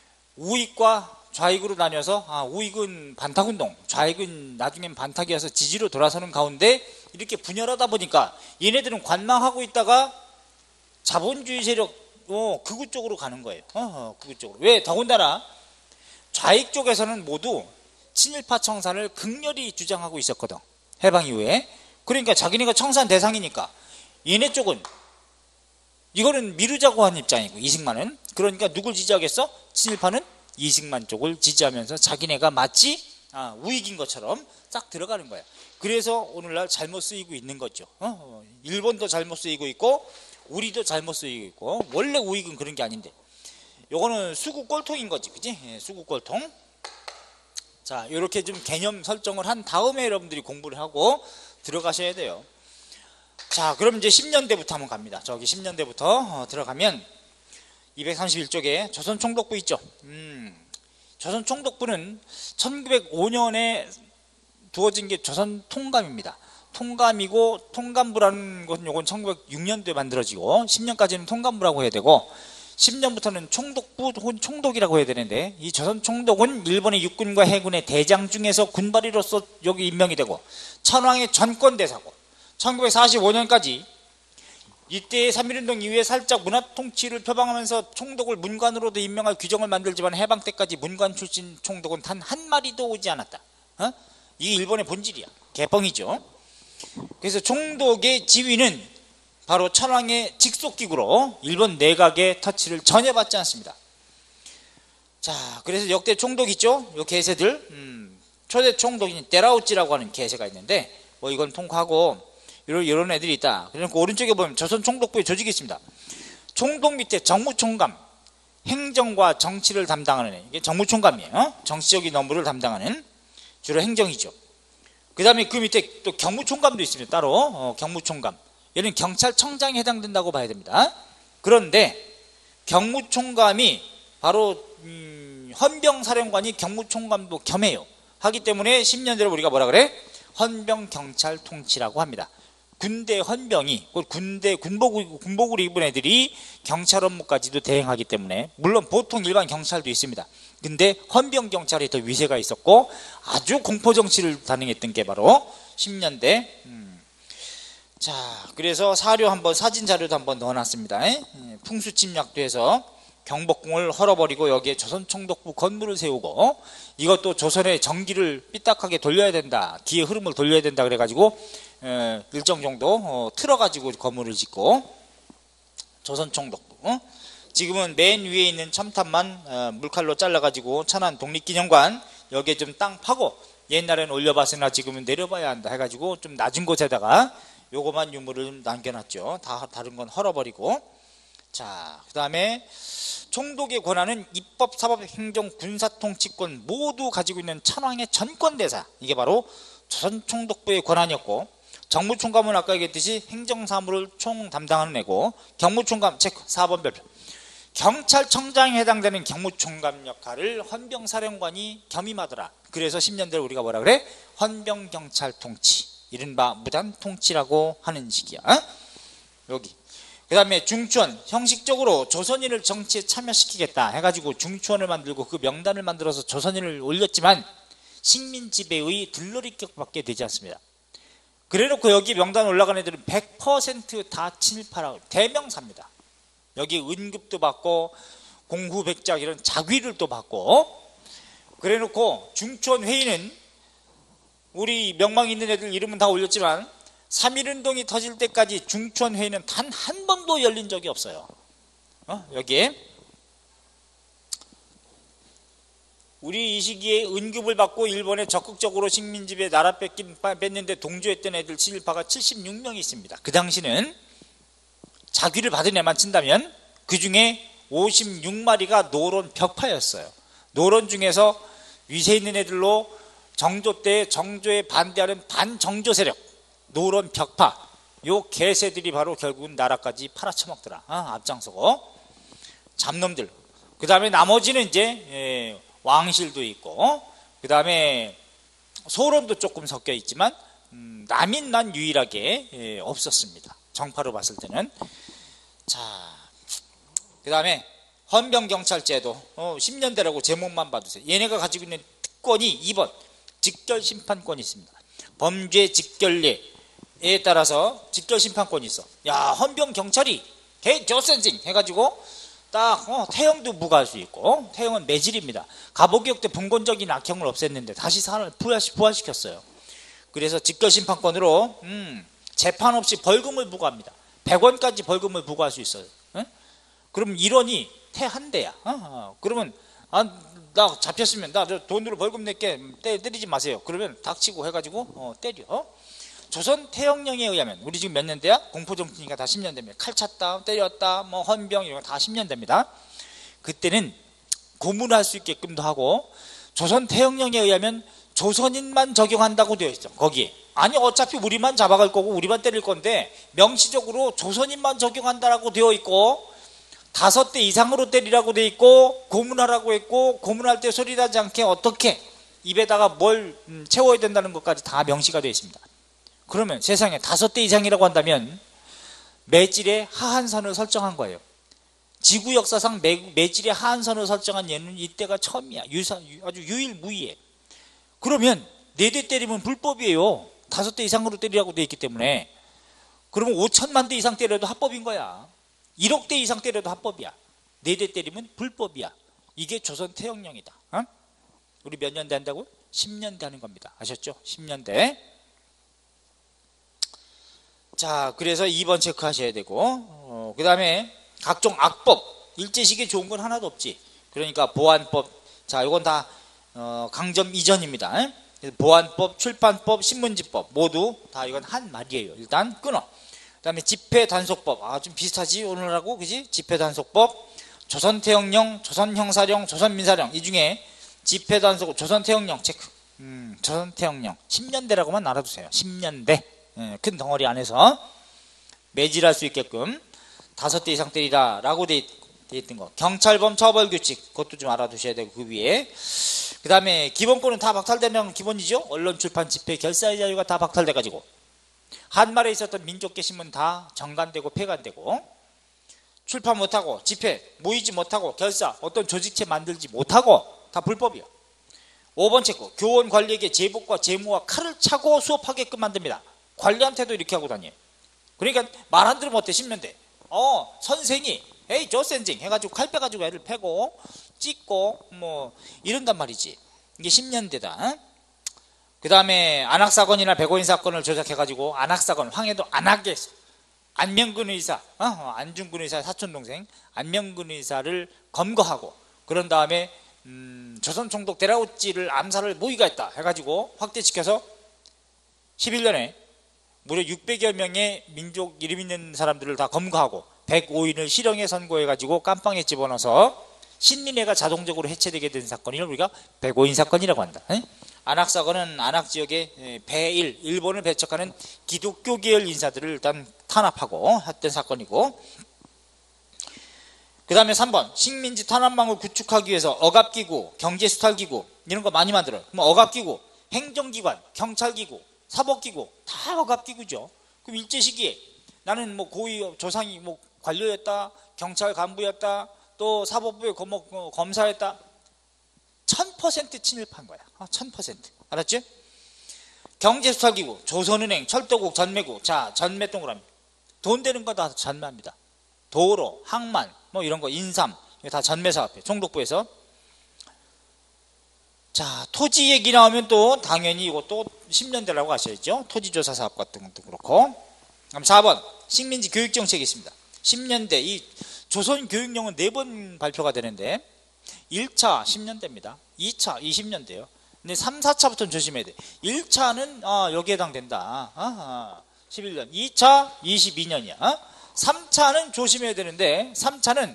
우익과 좌익으로 나뉘어서 우익은 반탁운동, 좌익은 나중엔 반탁이어서 지지로 돌아서는 가운데 이렇게 분열하다 보니까 얘네들은 관망하고 있다가 자본주의 세력 극우 쪽으로 가는 거예요. 극우 쪽으로. 왜? 더군다나 좌익 쪽에서는 모두 친일파 청산을 극렬히 주장하고 있었거든. 해방 이후에. 그러니까 자기네가 청산 대상이니까 얘네 쪽은 이거는 미루자고 한 입장이고, 이승만은. 그러니까 누굴 지지하겠어? 친일파는 이승만 쪽을 지지하면서 자기네가 마치 우익인 것처럼 싹 들어가는 거야. 그래서 오늘날 잘못 쓰이고 있는 거죠. 일본도 잘못 쓰이고 있고 우리도 잘못 쓰이고 있고, 원래 우익은 그런 게 아닌데 요거는 수국 꼴통인 거지, 그지? 수국 꼴통. 자, 이렇게 좀 개념 설정을 한 다음에 여러분들이 공부를 하고 들어가셔야 돼요. 자, 그럼 이제 10년대부터 한번 갑니다. 저기 10년대부터 들어가면 231쪽에 조선총독부 있죠. 조선총독부는 1905년에 두어진 게 조선통감입니다. 통감이고, 통감부라는 것은 요건 1906년도에 만들어지고 10년까지는 통감부라고 해야 되고, 10년부터는 총독부 혹은 총독이라고 해야 되는데, 이 조선총독은 일본의 육군과 해군의 대장 중에서 군발이로서 여기 임명이 되고 천황의 전권대사고, 1945년까지 이때의 3.1운동 이후에 살짝 문화통치를 표방하면서 총독을 문관으로도 임명할 규정을 만들지만 해방 때까지 문관 출신 총독은 단 한 마리도 오지 않았다. 이게 일본의 본질이야. 개뻥이죠. 그래서 총독의 지위는 바로 천황의 직속기구로 일본 내각의 터치를 전혀 받지 않습니다. 자, 그래서 역대 총독 있죠? 요 개세들. 초대 총독인 때라우찌라고 하는 개세가 있는데, 뭐 이건 통과하고 이런 애들이 있다. 그러니까 오른쪽에 보면 조선 총독부의 조직이 있습니다. 총독 밑에 정무총감, 행정과 정치를 담당하는 애. 이게 정무총감이에요. 정치적인 업무를 담당하는, 주로 행정이죠. 그 다음에 그 밑에 또 경무총감도 있습니다. 따로 경무총감. 얘는 경찰청장에 해당된다고 봐야 됩니다. 그런데 경무총감이 바로 헌병사령관이 경무총감도 겸해요. 하기 때문에 10년대로 우리가 뭐라 그래? 헌병경찰통치라고 합니다. 군대 헌병이, 군복을 입은 애들이 경찰 업무까지도 대행하기 때문에, 물론 보통 일반 경찰도 있습니다. 근데 헌병경찰이 더 위세가 있었고 아주 공포정치를 단행했던 게 바로 10년대. 자, 그래서 사료 한번, 사진 자료도 한번 넣어놨습니다. 풍수침략도 해서 경복궁을 헐어버리고 여기에 조선총독부 건물을 세우고, 이것도 조선의 정기를 삐딱하게 돌려야 된다, 기의 흐름을 돌려야 된다 그래가지고 일정 정도 틀어가지고 건물을 짓고, 조선총독부. 지금은 맨 위에 있는 첨탑만 물칼로 잘라가지고 천안 독립기념관 여기에 좀 땅 파고, 옛날에는 올려봤으나 지금은 내려봐야 한다 해가지고 좀 낮은 곳에다가 요거만 유물을 남겨놨죠. 다 다른 건 헐어버리고. 자, 그 다음에 총독의 권한은 입법, 사법, 행정, 군사 통치권 모두 가지고 있는 천황의 전권대사, 이게 바로 조선 총독부의 권한이었고, 정무총감은 아까 얘기했듯이 행정사무를 총 담당하는 애고, 경무총감 체크 4번 별표, 경찰청장에 해당되는 경무총감 역할을 헌병사령관이 겸임하더라. 그래서 10년대를 우리가 뭐라 그래? 헌병경찰통치, 이른바 무단통치라고 하는 식이야. 여기 그 다음에 중추원, 형식적으로 조선인을 정치에 참여시키겠다 해가지고 중추원을 만들고 그 명단을 만들어서 조선인을 올렸지만 식민지배의 들러리격밖에 되지 않습니다. 그래놓고 여기 명단 올라간 애들은 100% 다 친일파라고, 대명사입니다. 여기 은급도 받고 공후백작 이런 자귀를 또 받고. 그래놓고 중추원 회의는 우리 명망 있는 애들 이름은 다 올렸지만 3.1운동이 터질 때까지 중추원 회의는 단 한 번도 열린 적이 없어요. 여기에 우리 이 시기에 은급을 받고 일본에 적극적으로 식민지배 나라 뺐는데 동조했던 애들 친일파가 76명이 있습니다. 그 당시는 자귀를 받은 애만 친다면 그 중에 56마리가 노론 벽파였어요. 노론 중에서 위세 있는 애들로 정조 때 정조에 반대하는 반정조 세력, 노론 벽파, 요 개새들이 바로 결국은 나라까지 팔아쳐먹더라. 앞장서고. 잡놈들. 그 다음에 나머지는 이제 왕실도 있고, 그 다음에 소론도 조금 섞여 있지만 남인만 유일하게 없었습니다. 정파로 봤을 때는. 자, 그 다음에 헌병경찰제도 10년대라고 제목만 봐두세요. 얘네가 가지고 있는 특권이 2번 직결심판권이 있습니다. 범죄 직결례에 따라서 직결심판권이 있어. 야, 헌병경찰이 개저센징 해가지고 딱 태형도 부과할 수 있고, 태형은 매질입니다. 가보기역 때 분권적인 악형을 없앴는데 다시 사람을 부활시켰어요. 그래서 직결심판권으로 재판 없이 벌금을 부과합니다. 100원까지 벌금을 부과할 수 있어요. 그럼 일원이 태한대야. 그러면 나 잡혔으면 나 돈으로 벌금 낼게, 때리지 마세요. 그러면 닥치고 해가지고 때려. 조선 태형령에 의하면, 우리 지금 몇 년대야? 공포정치니까 다 10년대입니다. 칼 찼다, 때렸다, 뭐 헌병 이런 거 다 10년대입니다. 그때는 고문할 수 있게끔도 하고, 조선 태형령에 의하면 조선인만 적용한다고 되어 있죠. 거기에. 아니 어차피 우리만 잡아갈 거고 우리만 때릴 건데 명시적으로 조선인만 적용한다라고 되어 있고, 5대 이상으로 때리라고 되어 있고, 고문하라고 했고, 고문할 때 소리 나지 않게 어떻게 입에다가 뭘 채워야 된다는 것까지 다 명시가 되어 있습니다. 그러면 세상에 5대 이상이라고 한다면 매질의 하한선을 설정한 거예요. 지구 역사상 매질의 하한선을 설정한 예는 이때가 처음이야. 아주 유일무이해. 그러면 4대 때리면 불법이에요. 5대 이상으로 때리라고 되어 있기 때문에. 그러면 5천만 대 이상 때려도 합법인 거야. 1억 대 이상 때려도 합법이야. 4대 때리면 불법이야. 이게 조선 태형령이다. 우리 몇 년대 한다고? 10년대 하는 겁니다. 아셨죠? 10년대. 자, 그래서 2번 체크하셔야 되고, 그 다음에 각종 악법, 일제시기에 좋은 건 하나도 없지. 그러니까 보안법, 자, 이건 다 강점 이전입니다. 보안법, 출판법, 신문지법 모두 다 이건 한 말이에요. 일단 끊어. 그 다음에 집회단속법, 좀 비슷하지 오늘하고, 그지? 집회단속법, 조선태형령, 조선형사령, 조선민사령, 이 중에 집회단속, 조선태형령 체크. 조선태형령 10년대라고만 알아두세요. 10년대. 큰 덩어리 안에서 매질할 수 있게끔 5대 이상 때리라 라고 돼 있던 거. 경찰범 처벌규칙, 그것도 좀 알아두셔야 되고, 그 위에 그 다음에 기본권은 다 박탈되는 기본이죠. 언론, 출판, 집회, 결사의 자유가 다 박탈돼가지고 한말에 있었던 민족개신문 다 정간되고 폐간되고, 출판 못하고 집회 모이지 못하고 결사 어떤 조직체 만들지 못하고 다 불법이요. 5번 체크, 교원 관리에게 제복과 제무와 칼을 차고 수업하게끔 만듭니다. 관리한테도 이렇게 하고 다녀요. 그러니까 말 안 들으면 어때? 10년대 선생이 에이 조센징 해가지고 칼 빼가지고 애를 패고 찢고 뭐 이런단 말이지. 이게 10년대다. 그 다음에 안학사건이나 백오인 사건을 조작해가지고, 안학사건 황해도 안학에 안명근 의사, 안중근 의사 사촌동생 안명근 의사를 검거하고, 그런 다음에 조선 총독 데라우찌를 암살을 모의가 했다 해가지고 확대시켜서 11년에 무려 600여 명의 민족 이름 있는 사람들을 다 검거하고 105인을 실형에 선고해가지고 깜빵에 집어넣어서 신민회가 자동적으로 해체되게 된 사건을 우리가 105인 사건이라고 한다. 안악 사건은 안악 지역의 일본을 배척하는 기독교 계열 인사들을 일단 탄압하고 했던 사건이고, 그 다음에 3번 식민지 탄압망을 구축하기 위해서 억압기구, 경제수탈기구 이런 거 많이 만들어요. 그럼 억압기구, 행정기관, 경찰기구, 사법기구 다 억압기구죠. 그럼 일제시기에 나는 뭐 고위 조상이 뭐 관료였다, 경찰 간부였다, 또 사법부의 검사였다, 1000% 침입한 거야. 1000%. 알았지? 경제수탈기구, 조선은행, 철도국, 전매국. 자, 전매 동그라미. 돈 되는 거 다 전매합니다. 도로, 항만, 뭐 이런 거, 인삼, 이거 다 전매사업이에요. 총독부에서. 자, 토지 얘기 나오면 또 당연히 이것도 10년대라고 하셔야죠. 토지조사 사업 같은 것도 그렇고. 그럼 4번 식민지 교육정책이 있습니다. 10년대 이 조선 교육령은 4번 발표가 되는데 1차 10년대입니다. 2차 20년대요. 근데 3, 4차부터는 조심해야 돼. 1차는 여기에 해당된다. 11년. 2차 22년이야. 3차는 조심해야 되는데 3차는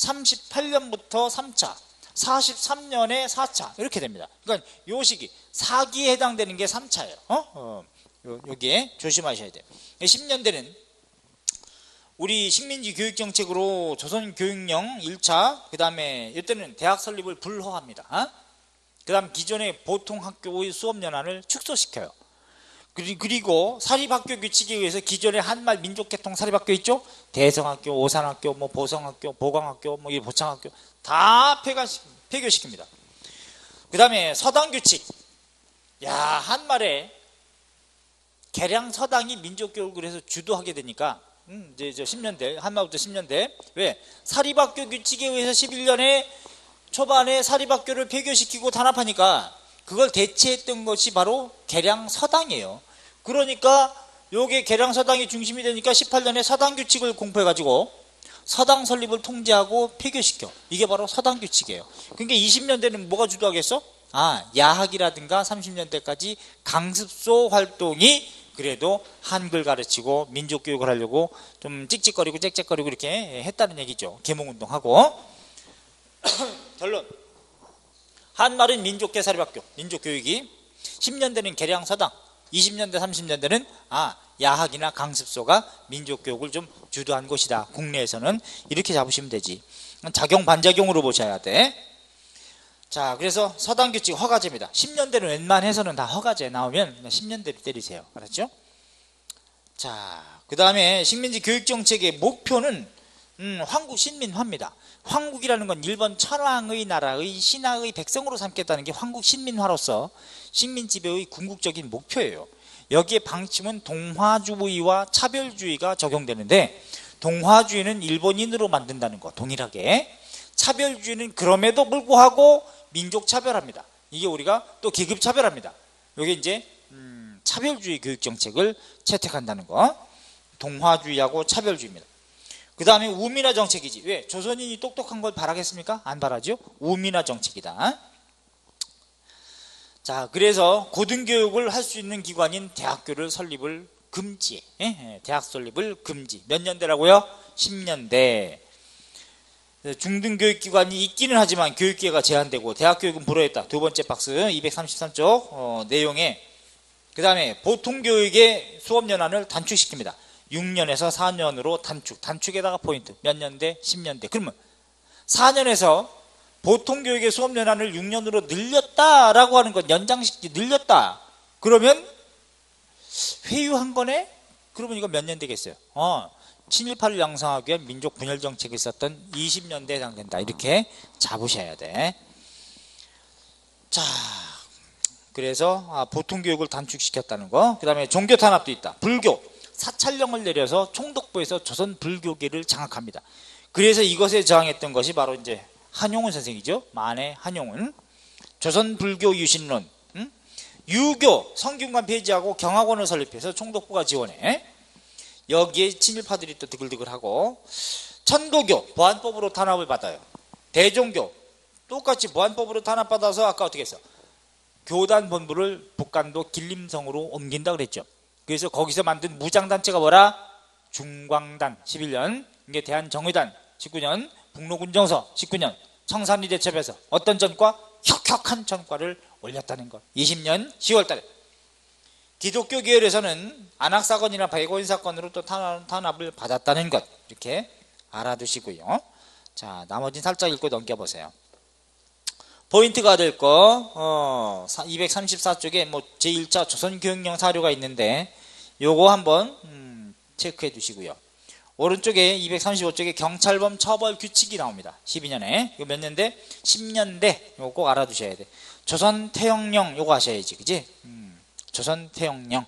38년부터 3차, 43년에 4차 이렇게 됩니다. 그러니까 요 시기 4기에 해당되는 게 3차예요. 여기에 조심하셔야 돼요. 10년대는 우리 식민지 교육정책으로 조선교육령 1차, 그 다음에 이때는 대학 설립을 불허합니다. 그 다음 기존의 보통학교의 수업연한을 축소시켜요. 그리고 사립학교 규칙에 의해서 기존의 한말 민족계통 사립학교 있죠? 대성학교, 오산학교, 뭐 보성학교, 보광학교, 뭐 이 보창학교 다 폐교시킵니다. 그 다음에 서당규칙. 야, 한말에 개량 서당이 민족교육을 해서 주도하게 되니까 이제 10년대, 한마부터 10년대. 왜? 사립학교 규칙에 의해서 11년에 초반에 사립학교를 폐교시키고 탄압하니까 그걸 대체했던 것이 바로 개량 서당이에요. 그러니까 요게 개량 서당이 중심이 되니까 18년에 서당 규칙을 공포해가지고 서당 설립을 통제하고 폐교시켜. 이게 바로 서당 규칙이에요. 그러니까 20년대는 뭐가 주도하겠어? 야학이라든가 30년대까지 강습소 활동이 그래도 한글 가르치고 민족교육을 하려고 좀 찍찍거리고 짹짹거리고 이렇게 했다는 얘기죠. 계몽운동하고. 결론. 한말은 민족계 사립학교, 민족교육이 10년대는 개량서당, 20년대, 30년대는 야학이나 강습소가 민족교육을 좀 주도한 곳이다. 국내에서는 이렇게 잡으시면 되지. 작용 반작용으로 보셔야 돼. 자, 그래서 서당규칙 허가제입니다. 10년대는 웬만해서는 다 허가제 나오면 10년대로 때리세요. 알았죠? 자, 그 다음에 식민지 교육정책의 목표는 황국 신민화입니다. 황국이라는 건 일본 천황의 나라의 신하의 백성으로 삼겠다는 게 황국 신민화로서 식민지배의 궁극적인 목표예요. 여기에 방침은 동화주의와 차별주의가 적용되는데, 동화주의는 일본인으로 만든다는 거 동일하게, 차별주의는 그럼에도 불구하고 민족 차별합니다. 이게 우리가 또 계급 차별합니다. 이게 이제 차별주의 교육정책을 채택한다는 거. 동화주의하고 차별주의입니다. 그 다음에 우민화 정책이지. 왜? 조선인이 똑똑한 걸 바라겠습니까? 안 바라죠? 우민화 정책이다. 자, 그래서 고등교육을 할 수 있는 기관인 대학교를 설립을 금지해. 대학 설립을 금지. 몇 년대라고요? 10년대. 중등교육기관이 있기는 하지만 교육기회가 제한되고 대학교육은 불허했다. 두 번째 박스 233쪽 내용에. 그 다음에 보통교육의 수업연한을 단축시킵니다. 6년에서 4년으로 단축에다가 포인트. 몇 년대? 10년대. 그러면 4년에서 보통교육의 수업연한을 6년으로 늘렸다라고 하는 건 연장시키 늘렸다. 그러면 회유한 거네? 그러면 이거 몇 년 되겠어요? 친일파를 양성하기 위한 민족 분열 정책이 있었던 20년대에 해당된다. 이렇게 잡으셔야 돼. 자, 그래서 보통교육을 단축시켰다는 거. 그 다음에 종교 탄압도 있다. 불교. 사찰령을 내려서 총독부에서 조선 불교계를 장악합니다. 그래서 이것에 저항했던 것이 바로 이제 한용운 선생이죠. 만해 한용운. 조선 불교 유신론. 유교 성균관 폐지하고 경학원을 설립해서 총독부가 지원해. 여기에 친일파들이 또 드글드글하고, 천도교 보안법으로 탄압을 받아요. 대종교 똑같이 보안법으로 탄압받아서 아까 어떻게 했어? 교단 본부를 북간도 길림성으로 옮긴다 그랬죠. 그래서 거기서 만든 무장단체가 뭐라? 중광단 11년, 이게 대한정의단 19년, 북로군정서 19년, 청산리 대첩에서 어떤 전과? 혁혁한 전과를 올렸다는 것. 20년 10월달에 기독교 계열에서는 안학사건이나 백오인 사건으로 또 탄압을 받았다는 것, 이렇게 알아두시고요. 자, 나머지는 살짝 읽고 넘겨보세요. 포인트가 될 거 234쪽에 뭐 제1차 조선교육령 사료가 있는데 요거 한번 체크해 두시고요. 오른쪽에 235쪽에 경찰범 처벌 규칙이 나옵니다. 12년에. 이거 몇 년대? 10년대. 이거 꼭 알아두셔야 돼. 조선태형령 요거 하셔야지. 그지? 조선태형령.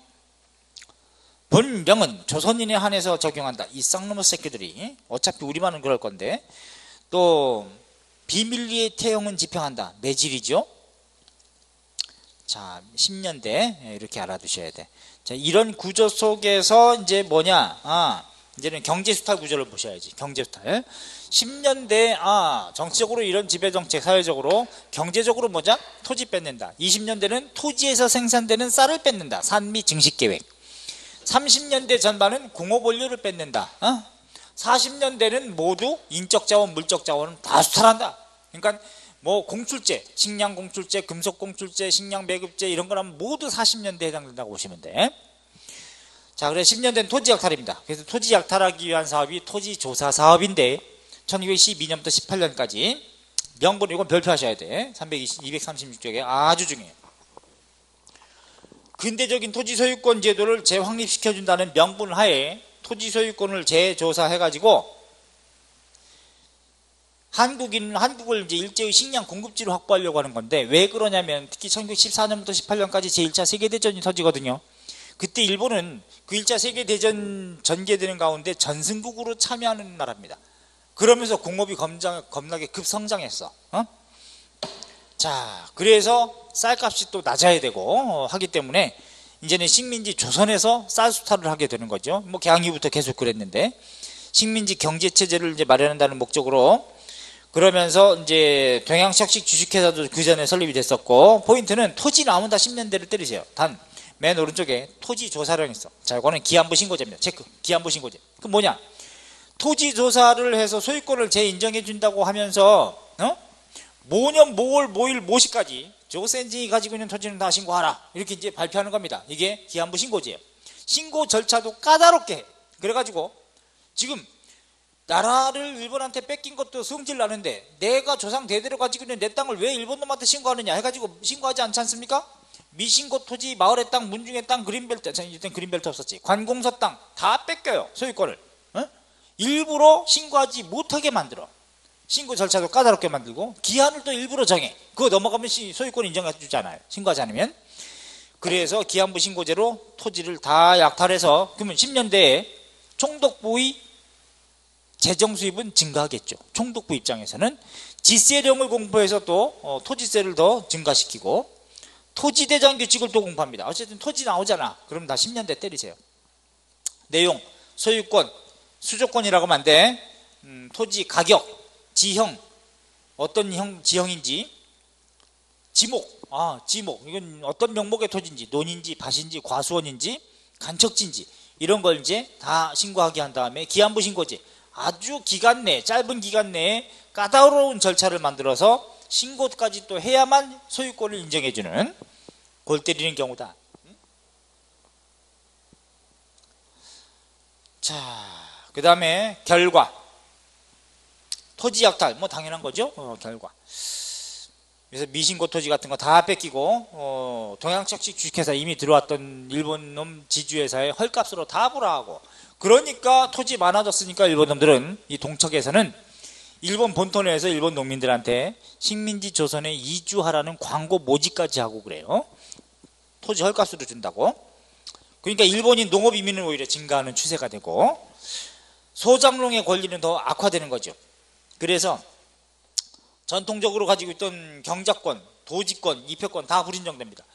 본령은 조선인에 한해서 적용한다. 이 쌍놈의 새끼들이. 어차피 우리만은 그럴 건데. 또 비밀리에 태형은 집행한다. 매질이죠. 자, 10년대 이렇게 알아두셔야 돼. 자, 이런 구조 속에서 이제 뭐냐? 이제는 경제수탈 구조를 보셔야지. 경제수탈. 10년대 정치적으로 이런 지배정책, 사회적으로, 경제적으로 뭐냐? 토지 뺏는다. 20년대는 토지에서 생산되는 쌀을 뺏는다. 산미 증식계획. 30년대 전반은 공업원료를 뺏는다. 40년대는 모두 인적자원, 물적자원은 다 수탈한다. 그러니까 뭐 공출제, 식량 공출제, 금속 공출제, 식량 배급제 이런 거라면 모두 40년대에 해당된다고 보시면 돼. 자, 그래서 10년대는 토지 약탈입니다. 그래서 토지 약탈하기 위한 사업이 토지조사 사업인데 1912년부터 18년까지 명분, 이건 별표하셔야 돼. 236쪽에 아주 중요해요. 근대적인 토지 소유권 제도를 재확립시켜준다는 명분 하에 토지 소유권을 재조사해가지고 한국을 이제 일제의 식량 공급지로 확보하려고 하는 건데, 왜 그러냐면 특히 1914년부터 18년까지 제1차 세계대전이 터지거든요. 그때 일본은 그 1차 세계대전 전개되는 가운데 전승국으로 참여하는 나라입니다. 그러면서 공업이 겁나게 급성장했어. 자, 그래서 쌀값이 또 낮아야 되고 하기 때문에 이제는 식민지 조선에서 쌀 수탈을 하게 되는 거죠. 뭐 개항이부터 계속 그랬는데, 식민지 경제 체제를 이제 마련한다는 목적으로. 그러면서 이제 동양석식 주식회사도 그 전에 설립이 됐었고, 포인트는 토지 나오면 다 10년대를 때리세요. 단 맨 오른쪽에 토지 조사령 있어. 자, 이거는 기한부 신고제입니다. 체크. 기한부 신고제. 그 뭐냐? 토지 조사를 해서 소유권을 재인정해 준다고 하면서 모년 모월 모일 모시까지 조센징이 가지고 있는 토지는 다 신고하라. 이렇게 이제 발표하는 겁니다. 이게 기한부 신고제예요. 신고 절차도 까다롭게 해. 그래가지고 지금 나라를 일본한테 뺏긴 것도 성질 나는데 내가 조상 대대로 가지고 있는 내 땅을 왜 일본 놈한테 신고하느냐 해가지고 신고하지 않지 않습니까? 미신고 토지, 마을의 땅, 문중의 땅, 그린벨트, 이때는 그린벨트 없었지. 관공서 땅 다 뺏겨요. 소유권을. 일부러 신고하지 못하게 만들어. 신고 절차도 까다롭게 만들고 기한을 또 일부러 정해. 그거 넘어가면 소유권 인정해 주지 않아요. 신고하지 않으면. 그래서 기한부 신고제로 토지를 다 약탈해서, 그러면 10년대에 총독부의 재정 수입은 증가하겠죠. 총독부 입장에서는 지세령을 공포해서 또 토지세를 더 증가시키고 토지대장 규칙을 또 공포합니다. 어쨌든 토지 나오잖아. 그럼 다 10년대 때리세요. 내용, 소유권, 수조권이라고 하면 안 돼. 토지 가격, 지형, 어떤 지형인지, 지목, 지목, 이건 어떤 명목의 토지인지, 논인지, 밭인지, 과수원인지, 간척지인지 이런 걸 이제 다 신고하게 한 다음에 기한부 신고제, 아주 기간 내, 짧은 기간 내에 까다로운 절차를 만들어서 신고까지 또 해야만 소유권을 인정해주는, 골 때리는 경우다. 자, 그 다음에 결과. 토지 약탈, 뭐 당연한 거죠. 결과. 그래서 미신고 토지 같은 거 다 뺏기고 동양석식 주식회사 이미 들어왔던 일본 놈 지주회사에 헐값으로 다 불화하고, 그러니까 토지 많아졌으니까 일본 놈들은, 이 동척에서는 일본 본토 내에서 일본 농민들한테 식민지 조선에 이주하라는 광고 모집까지 하고 그래요. 토지 헐값으로 준다고. 그러니까 일본인 농업 이민은 오히려 증가하는 추세가 되고 소장농의 권리는 더 악화되는 거죠. 그래서 전통적으로 가지고 있던 경작권, 도지권, 이표권 다 불인정됩니다.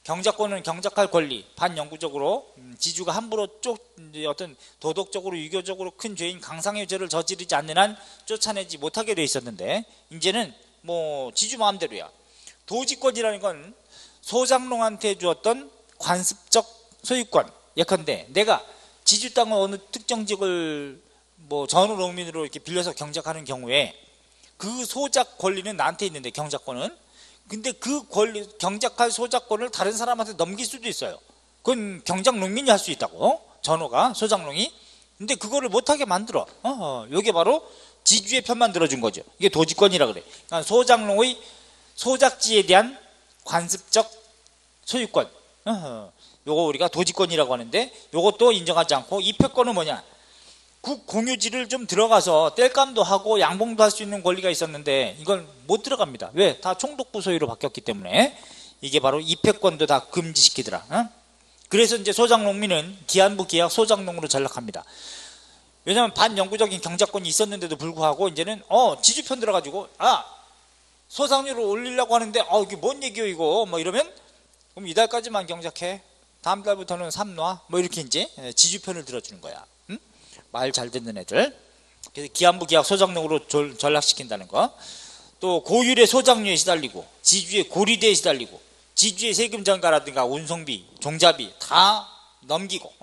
경작권은 경작할 권리, 반영구적으로 지주가 함부로 어떤 도덕적으로 유교적으로 큰 죄인 강상의 죄를 저지르지 않는 한 쫓아내지 못하게 돼 있었는데, 이제는 뭐 지주 마음대로야. 도지권이라는 건 소장농한테 주었던 관습적 소유권. 예컨대 내가 지주 땅을 어느 특정 지역을 뭐 전후 농민으로 이렇게 빌려서 경작하는 경우에 그 소작 권리는 나한테 있는데, 경작권은, 근데 그 권리, 경작할 소작권을 다른 사람한테 넘길 수도 있어요. 그건 경작 농민이 할 수 있다고, 전호가, 소작농이. 근데 그거를 못하게 만들어. 이게 바로 지주의 편만 들어준 거죠. 이게 도지권이라 그래. 그러니까 소작농의 소작지에 대한 관습적 소유권. 요거 우리가 도지권이라고 하는데, 요것도 인정하지 않고, 입회권은 뭐냐? 국 공유지를 좀 들어가서 땔감도 하고 양봉도 할 수 있는 권리가 있었는데, 이건 못 들어갑니다. 왜? 다 총독부 소유로 바뀌었기 때문에. 이게 바로 입회권도 다 금지시키더라. 그래서 이제 소작농민은 기한부 계약 소작농으로 전락합니다. 왜냐하면 반영구적인 경작권이 있었는데도 불구하고 이제는 지주편 들어가지고 소상률을 올리려고 하는데 이게 뭔 얘기요 이거, 뭐 이러면, 그럼 이달까지만 경작해, 다음 달부터는 3놔, 뭐 이렇게 이제 지주편을 들어주는 거야. 말 잘 듣는 애들. 그래서 기한부 계약 소작농으로 전락시킨다는 거. 또 고율의 소작료에 시달리고, 지주의 고리대에 시달리고, 지주의 세금 전가라든가 운송비, 종자비 다 넘기고,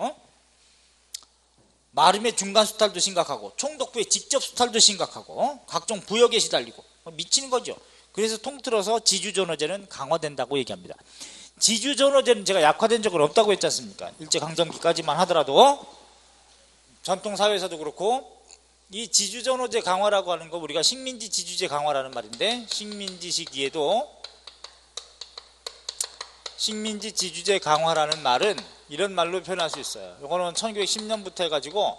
마름의 중간 수탈도 심각하고, 총독부의 직접 수탈도 심각하고, 각종 부역에 시달리고, 미치는 거죠. 그래서 통틀어서 지주전호제는 강화된다고 얘기합니다. 지주전호제는 제가 약화된 적은 없다고 했지 않습니까? 일제강점기까지만 하더라도 전통사회에서도 그렇고, 이 지주전호제 강화라고 하는 거 우리가 식민지 지주제 강화라는 말인데, 식민지 시기에도 식민지 지주제 강화라는 말은 이런 말로 표현할 수 있어요. 이거는 1910년부터 해가지고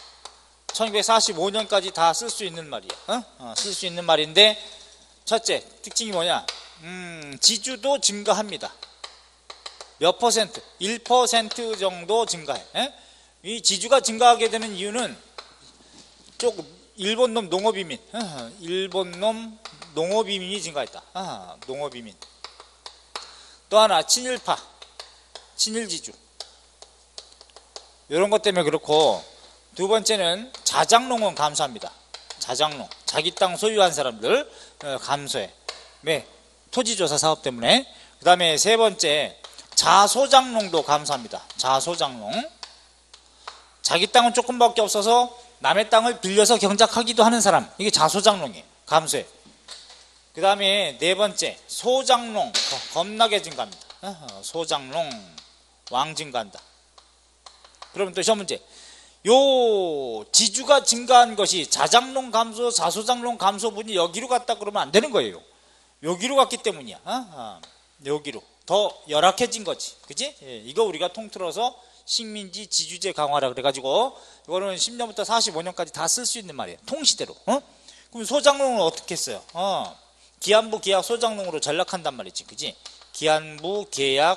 1945년까지 다 쓸 수 있는 말이에요. 쓸 수 있는 말인데, 첫째 특징이 뭐냐? 지주도 증가합니다. 몇 퍼센트? 1% 정도 증가해. 이 지주가 증가하게 되는 이유는 조금 일본놈 농업이민, 일본놈 농업이민이 증가했다. 농업이민. 또 하나 친일파, 친일지주, 이런 것 때문에 그렇고, 두 번째는 자작농은 감소합니다. 자작농, 자기 땅 소유한 사람들 감소해. 왜? 토지조사 사업 때문에. 그 다음에 세 번째, 자소작농도 감소합니다. 자소작농, 자기 땅은 조금밖에 없어서 남의 땅을 빌려서 경작하기도 하는 사람, 이게 자소작농이에요. 감소해. 그 다음에 네 번째, 소작농 겁나게 증가합니다. 소작농 왕 증가한다. 그러면 또 시험 문제, 요 지주가 증가한 것이 자작농 감소, 자소작농 감소분이 여기로 갔다 그러면 안 되는 거예요. 여기로 갔기 때문이야. 여기로 더 열악해진 거지, 그치? 이거 우리가 통틀어서 식민지 지주제 강화라 그래가지고, 이거는 10년부터 45년까지 다 쓸 수 있는 말이에요. 통시대로. 그럼 소작농은 어떻게 했어요? 기한부 계약 소작농으로 전락한단 말이지, 그지? 기한부 계약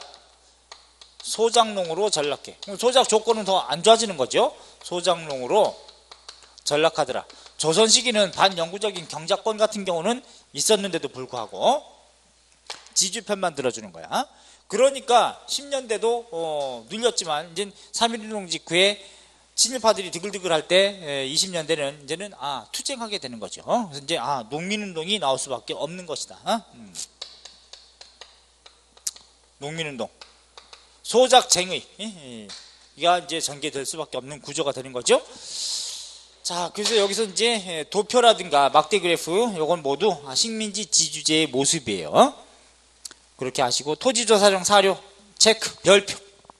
소작농으로 전락해. 그럼 소작 조건은 더 안 좋아지는 거죠. 소작농으로 전락하더라. 조선 시기는 반영구적인 경작권 같은 경우는 있었는데도 불구하고 지주편만 들어주는 거야. 그러니까 10년대도 눌렸지만, 이제 3.1운동 직후에 친일파들이 드글드글 할 때 20년대는 이제는 투쟁하게 되는 거죠. 그래서 이제 농민운동이 나올 수밖에 없는 것이다. 농민운동, 소작쟁의, 이가 이제 전개될 수밖에 없는 구조가 되는 거죠. 자, 그래서 여기서 이제 도표라든가 막대 그래프, 요건 모두 식민지 지주제의 모습이에요. 그렇게 하시고, 토지조사령 사료 체크, 별표.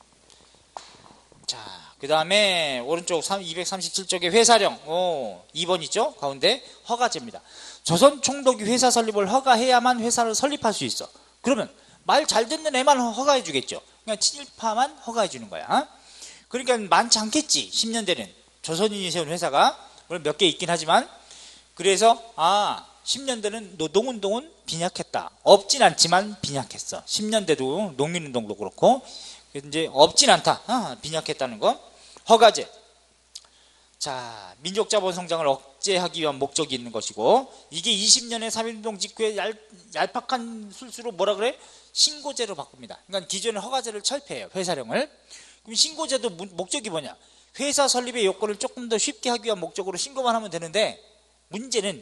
자, 그 다음에 오른쪽 237쪽에 회사령, 2번 있죠? 가운데 허가제입니다. 조선 총독이 회사 설립을 허가해야만 회사를 설립할 수 있어. 그러면 말 잘 듣는 애만 허가해 주겠죠. 그러니까 친일파만 허가해 주는 거야. 그러니까 많지 않겠지, 10년대는. 조선인이 세운 회사가 물론 몇 개 있긴 하지만. 그래서 10년대는 노동운동은 빈약했다. 없진 않지만 빈약했어. 10년대도 농민운동도 그렇고. 이제 없진 않다. 빈약했다는 거. 허가제. 자, 민족자본 성장을 억제하기 위한 목적이 있는 것이고, 이게 20년의 3.1운동 직후에 얄팍한 술수로 뭐라 그래? 신고제로 바꿉니다. 그러니까 기존의 허가제를 철폐해요, 회사령을. 그럼 신고제도 목적이 뭐냐? 회사 설립의 요건을 조금 더 쉽게 하기 위한 목적으로 신고만 하면 되는데, 문제는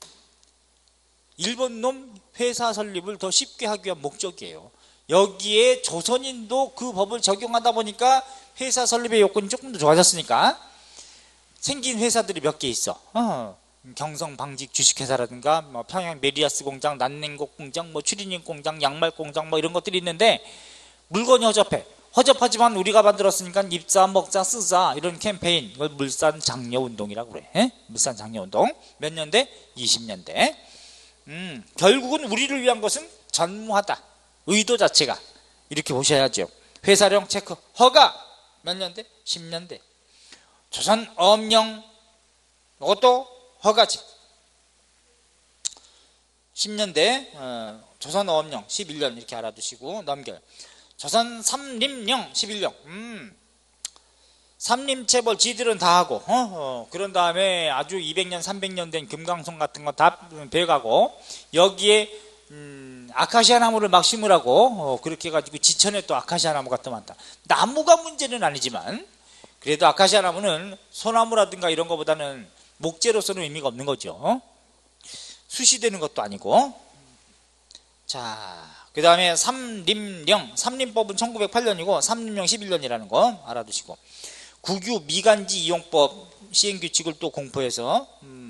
일본 놈 회사 설립을 더 쉽게 하기 위한 목적이에요. 여기에 조선인도 그 법을 적용하다 보니까 회사 설립의 요건이 조금 더 좋아졌으니까 생긴 회사들이 몇 개 있어. 경성 방직 주식회사라든가 뭐 평양 메리아스 공장, 난냉곡 공장, 뭐 추리닝 공장, 양말 공장 뭐 이런 것들이 있는데, 물건이 허접하지만 우리가 만들었으니까 입사, 먹자, 쓰자, 이런 캠페인, 이걸 물산 장려 운동이라고 그래. 물산 장려 운동. 몇 년대? 20년대. 결국은 우리를 위한 것은 전무하다. 의도 자체가. 이렇게 보셔야죠. 회사령 체크, 허가 몇 년대? 10년대. 조선 어업령, 이것도 허가지. 10년대, 조선 어업령 11년 이렇게 알아두시고 넘겨요. 조선 삼림령 11령. 삼림체벌 지들은 다 하고, 그런 다음에 아주 200년, 300년 된 금강송 같은 거 다 배가고, 여기에 아카시아 나무를 막 심으라고, 그렇게 해가지고 지천에 또 아카시아 나무가 또 많다. 나무가 문제는 아니지만, 그래도 아카시아 나무는 소나무라든가 이런 거보다는 목재로서는 의미가 없는 거죠. 수시되는 것도 아니고. 자, 그 다음에 삼림령, 삼림법은 1908년이고 삼림령 11년이라는 거 알아두시고, 국유 미간지 이용법 시행규칙을 또 공포해서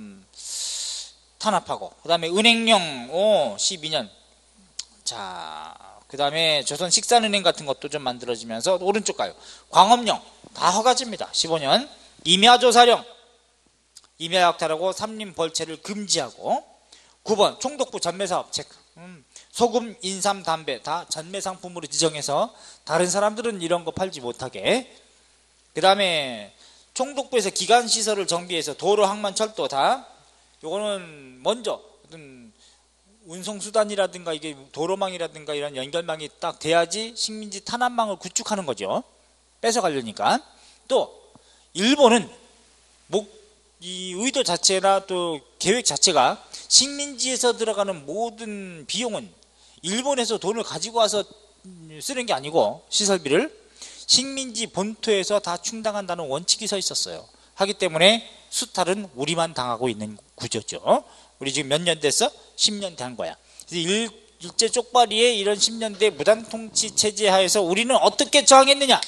탄압하고, 그 다음에 은행령 12년. 자, 그 다음에 조선 식산은행 같은 것도 좀 만들어지면서, 오른쪽 가요. 광업령 다 허가집니다. 15년. 임야조사령, 임야약탈하고 삼림벌채를 금지하고. 9번 총독부 전매사업 체크. 소금, 인삼, 담배 다 전매상품으로 지정해서 다른 사람들은 이런 거 팔지 못하게. 그 다음에 총독부에서 기관시설을 정비해서 도로, 항만, 철도 다, 요거는 먼저 어떤 운송수단이라든가 이게 도로망이라든가 이런 연결망이 딱 돼야지 식민지 탄압망을 구축하는 거죠. 뺏어가려니까. 또 일본은 이 의도 자체나 또 계획 자체가 식민지에서 들어가는 모든 비용은 일본에서 돈을 가지고 와서 쓰는 게 아니고, 시설비를 식민지 본토에서 다 충당한다는 원칙이 서 있었어요. 하기 때문에 수탈은 우리만 당하고 있는 구조죠. 우리 지금 몇 년 됐어? 10년 된 거야. 일제 쪽발이의 이런 10년대 무단통치 체제 하에서 우리는 어떻게 저항했느냐?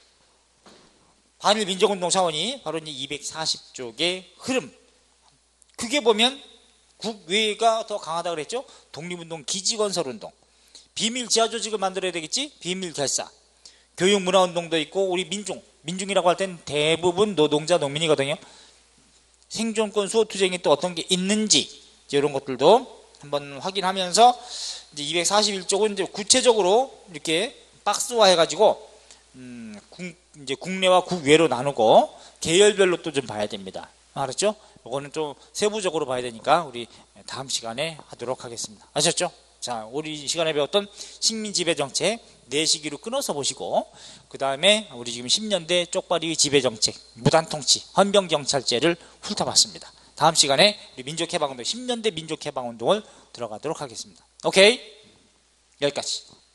반일 민족운동 차원이 바로 이제 240쪽의 흐름. 그게 보면 국외가 더 강하다 그랬죠? 독립운동, 기지건설운동, 비밀 지하조직을 만들어야 되겠지? 비밀 결사, 교육문화운동도 있고, 우리 민중이라고 할 땐 대부분 노동자, 농민이거든요. 생존권 수호투쟁이 또 어떤 게 있는지, 이런 것들도 한번 확인하면서, 이제 241쪽은 이제 구체적으로 이렇게 박스화 해가지고, 이제 국내와 국외로 나누고, 계열별로 또 좀 봐야 됩니다. 알았죠? 이거는 좀 세부적으로 봐야 되니까 우리 다음 시간에 하도록 하겠습니다. 아셨죠? 자, 우리 시간에 배웠던 식민지배 정책 4시기로 끊어서 보시고, 그 다음에 우리 지금 10년대 쪽발이 지배 정책, 무단통치, 헌병경찰제를 훑어봤습니다. 다음 시간에 우리 민족해방운동, 10년대 민족해방운동을 들어가도록 하겠습니다. 오케이? 여기까지.